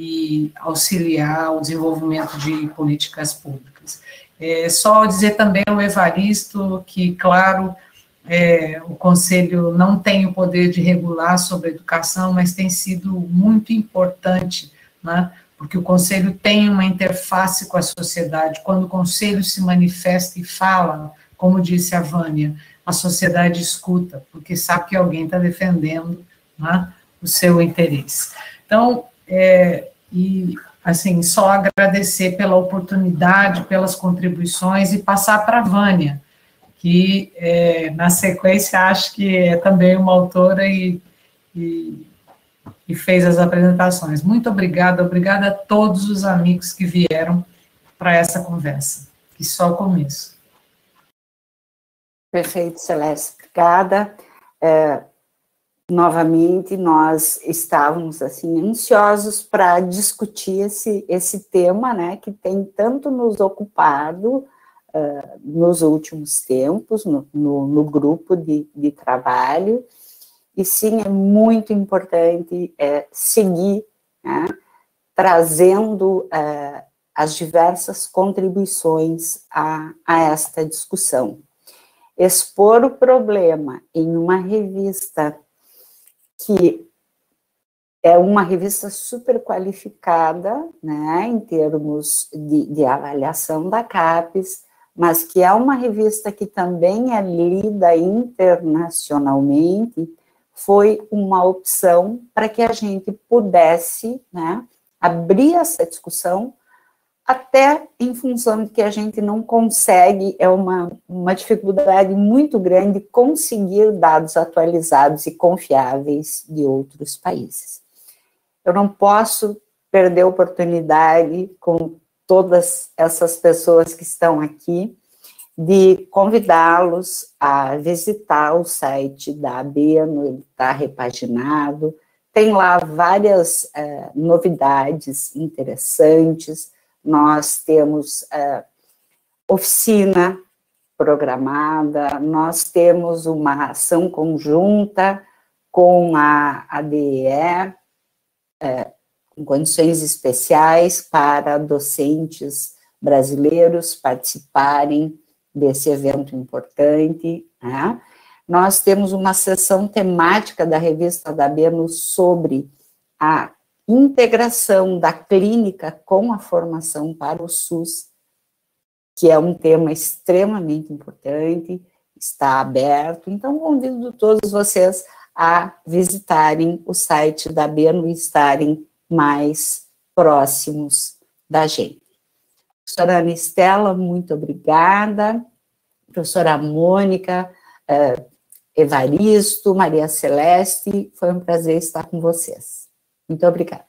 e auxiliar o desenvolvimento de políticas públicas. É, só dizer também ao Evaristo que, claro, é, o Conselho não tem o poder de regular sobre a educação, mas tem sido muito importante, né, porque o Conselho tem uma interface com a sociedade. Quando o Conselho se manifesta e fala, como disse a Vânia, a sociedade escuta, porque sabe que alguém está defendendo, né, o seu interesse. Então, é, e... assim, só agradecer pela oportunidade, pelas contribuições e passar para a Vânia, que, é, na sequência, acho que é também uma autora e, e, e fez as apresentações. Muito obrigada, obrigada a todos os amigos que vieram para essa conversa, que só o começo. Perfeito, Celeste, obrigada. É, novamente, nós estávamos, assim, ansiosos para discutir esse, esse tema, né, que tem tanto nos ocupado uh, nos últimos tempos, no, no, no grupo de, de trabalho, e sim, é muito importante é, seguir, né, trazendo uh, as diversas contribuições a, a esta discussão. Expor o problema em uma revista que é uma revista super qualificada, né, em termos de, de avaliação da CAPES, mas que é uma revista que também é lida internacionalmente, foi uma opção para que a gente pudesse, né, abrir essa discussão, até em função de que a gente não consegue, é uma, uma dificuldade muito grande conseguir dados atualizados e confiáveis de outros países. Eu não posso perder a oportunidade com todas essas pessoas que estão aqui, de convidá-los a visitar o site da ABENO, ele está repaginado, tem lá várias uh, novidades interessantes, nós temos uh, oficina programada, nós temos uma ação conjunta com a A D E E, uh, com condições especiais para docentes brasileiros participarem desse evento importante, né? Nós temos uma sessão temática da revista da ABENO sobre a integração da clínica com a formação para o SUS, que é um tema extremamente importante, está aberto, então convido todos vocês a visitarem o site da ABENO e estarem mais próximos da gente. Professora Ana Estela, muito obrigada. Professora Mônica, uh, Evaristo, Maria Celeste, foi um prazer estar com vocês. Muito obrigada.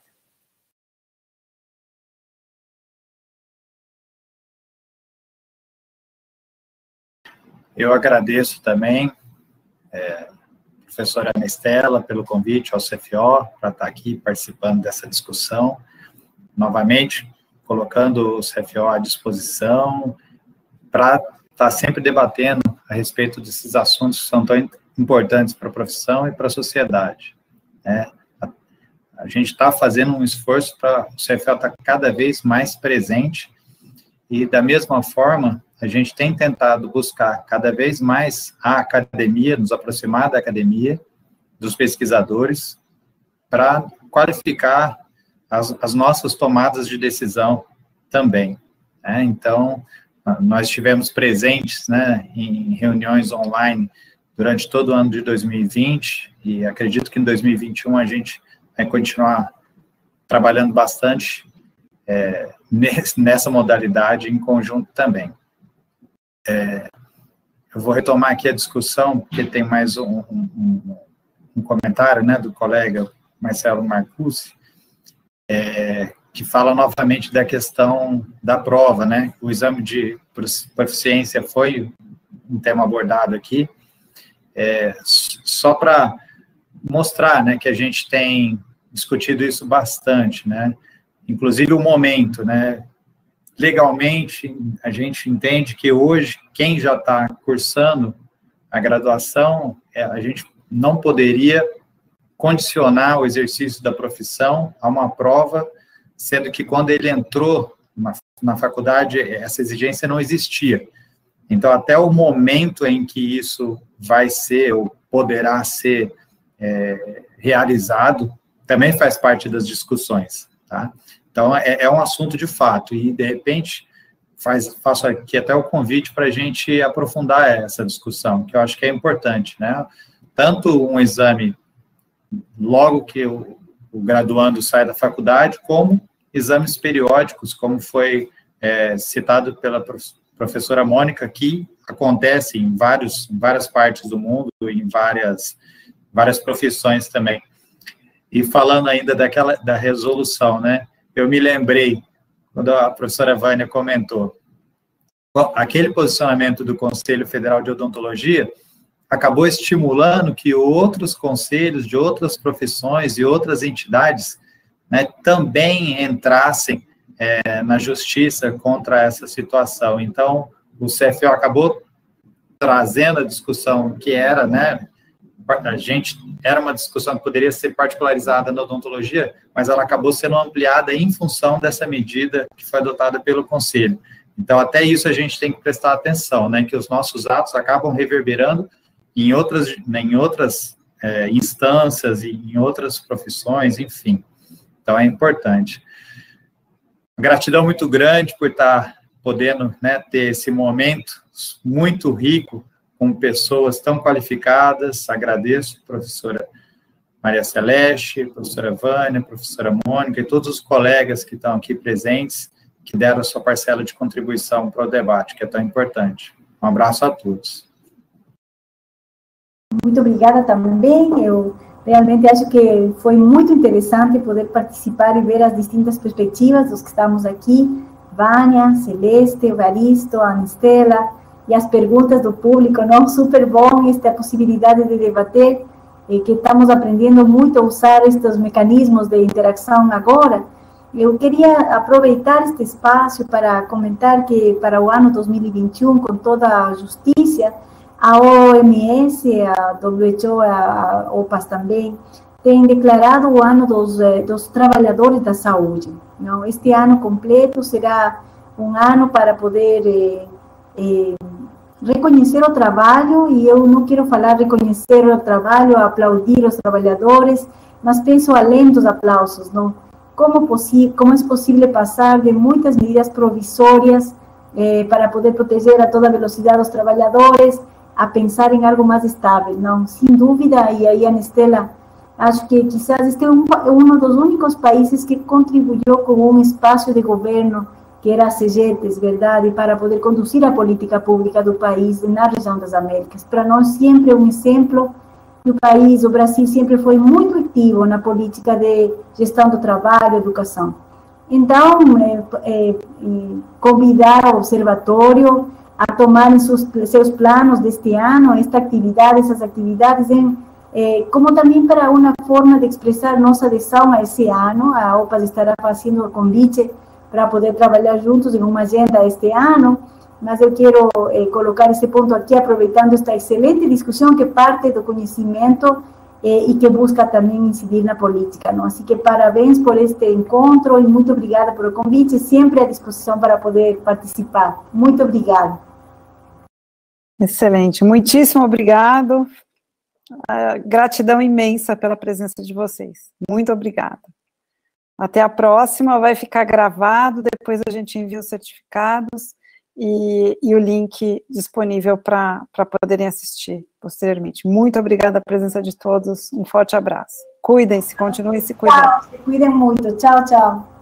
Eu agradeço também, é, professora Ana Estela, pelo convite ao C F O para estar aqui participando dessa discussão. Novamente, colocando o C F O à disposição para estar sempre debatendo a respeito desses assuntos que são tão importantes para a profissão e para a sociedade. Né? A, a gente está fazendo um esforço para o C F O estar cada vez mais presente e, da mesma forma, a gente tem tentado buscar cada vez mais a academia, nos aproximar da academia, dos pesquisadores, para qualificar as, as nossas tomadas de decisão também. Né? Então, nós estivemos presentes, né, em reuniões online durante todo o ano de dois mil e vinte, e acredito que em dois mil e vinte e um a gente vai continuar trabalhando bastante é, nessa modalidade em conjunto também. É, eu vou retomar aqui a discussão, porque tem mais um, um, um comentário, né, do colega Marcelo Marcucci, é, que fala novamente da questão da prova, né? O exame de proficiência foi um tema abordado aqui, é, só para mostrar, né, que a gente tem discutido isso bastante, né? Inclusive o momento, né? Legalmente, a gente entende que hoje, quem já está cursando a graduação, a gente não poderia condicionar o exercício da profissão a uma prova, sendo que quando ele entrou na, na faculdade, essa exigência não existia. Então, até o momento em que isso vai ser, ou poderá ser é, realizado, também faz parte das discussões, tá? Então, é, é um assunto de fato, e, de repente, faz, faço aqui até o convite para a gente aprofundar essa discussão, que eu acho que é importante, né? Tanto um exame, logo que o, o graduando sai da faculdade, como exames periódicos, como foi é, citado pela professora Mônica, que acontece em, vários, em várias partes do mundo, em várias, várias profissões também. E falando ainda daquela, da resolução, né? Eu me lembrei, quando a professora Vânia comentou, aquele posicionamento do Conselho Federal de Odontologia acabou estimulando que outros conselhos de outras profissões e outras entidades, né, também entrassem é, na justiça contra essa situação. Então, o C F O acabou trazendo a discussão que era, né, a gente, era uma discussão que poderia ser particularizada na odontologia, mas ela acabou sendo ampliada em função dessa medida que foi adotada pelo Conselho. Então, até isso a gente tem que prestar atenção, né, que os nossos atos acabam reverberando em outras, em outras é, instâncias, e em outras profissões, enfim. Então, é importante. Gratidão muito grande por estar podendo, né, ter esse momento muito rico, com pessoas tão qualificadas. Agradeço, professora Maria Celeste, professora Vânia, professora Mônica e todos os colegas que estão aqui presentes, que deram a sua parcela de contribuição para o debate, que é tão importante. Um abraço a todos. Muito obrigada também. Eu realmente acho que foi muito interessante poder participar e ver as distintas perspectivas dos que estamos aqui, Vânia, Celeste, Evaristo, Ana Estela, e as perguntas do público, não? Super bom esta possibilidade de debater, eh, que estamos aprendendo muito a usar estes mecanismos de interação agora. Eu queria aproveitar este espaço para comentar que para o ano dois mil e vinte e um, com toda a justiça, a O M S, a W H O, a OPAS também, tem declarado o ano dos, dos trabalhadores da saúde. Não? Este ano completo será um ano para poder eh, eh, reconhecer o trabalho, e eu não quero falar reconhecer o trabalho, aplaudir os trabalhadores, mas penso além dos aplausos, não? Como, como é possível passar de muitas medidas provisórias eh, para poder proteger a toda velocidade os trabalhadores, a pensar em algo mais estável, não? Sem dúvida, e aí, Anistela, acho que quizás este é um, um dos únicos países que contribuiu com um espaço de governo, que era a CEGETES, verdade, para poder conduzir a política pública do país na região das Américas. Para nós, sempre é um exemplo. O país, o Brasil, sempre foi muito ativo na política de gestão do trabalho, educação. Então, é, é, convidar o observatório a tomarem seus, seus planos deste ano, esta atividade, essas atividades, em, é, como também para uma forma de expressar nossa adesão a esse ano. A OPAS estará fazendo o convite para poder trabalhar juntos em uma agenda este ano, mas eu quero eh, colocar esse ponto aqui, aproveitando esta excelente discussão que parte do conhecimento eh, e que busca também incidir na política, não? Assim que parabéns por este encontro e muito obrigada pelo convite, sempre à disposição para poder participar. Muito obrigada. Excelente, muitíssimo obrigado, uh, gratidão imensa pela presença de vocês, muito obrigada. Até a próxima, vai ficar gravado, depois a gente envia os certificados, E, e o link disponível para poderem assistir posteriormente. Muito obrigada pela presença de todos, um forte abraço. Cuidem-se, continuem se cuidando. Tchau, se cuidem muito. Tchau, tchau.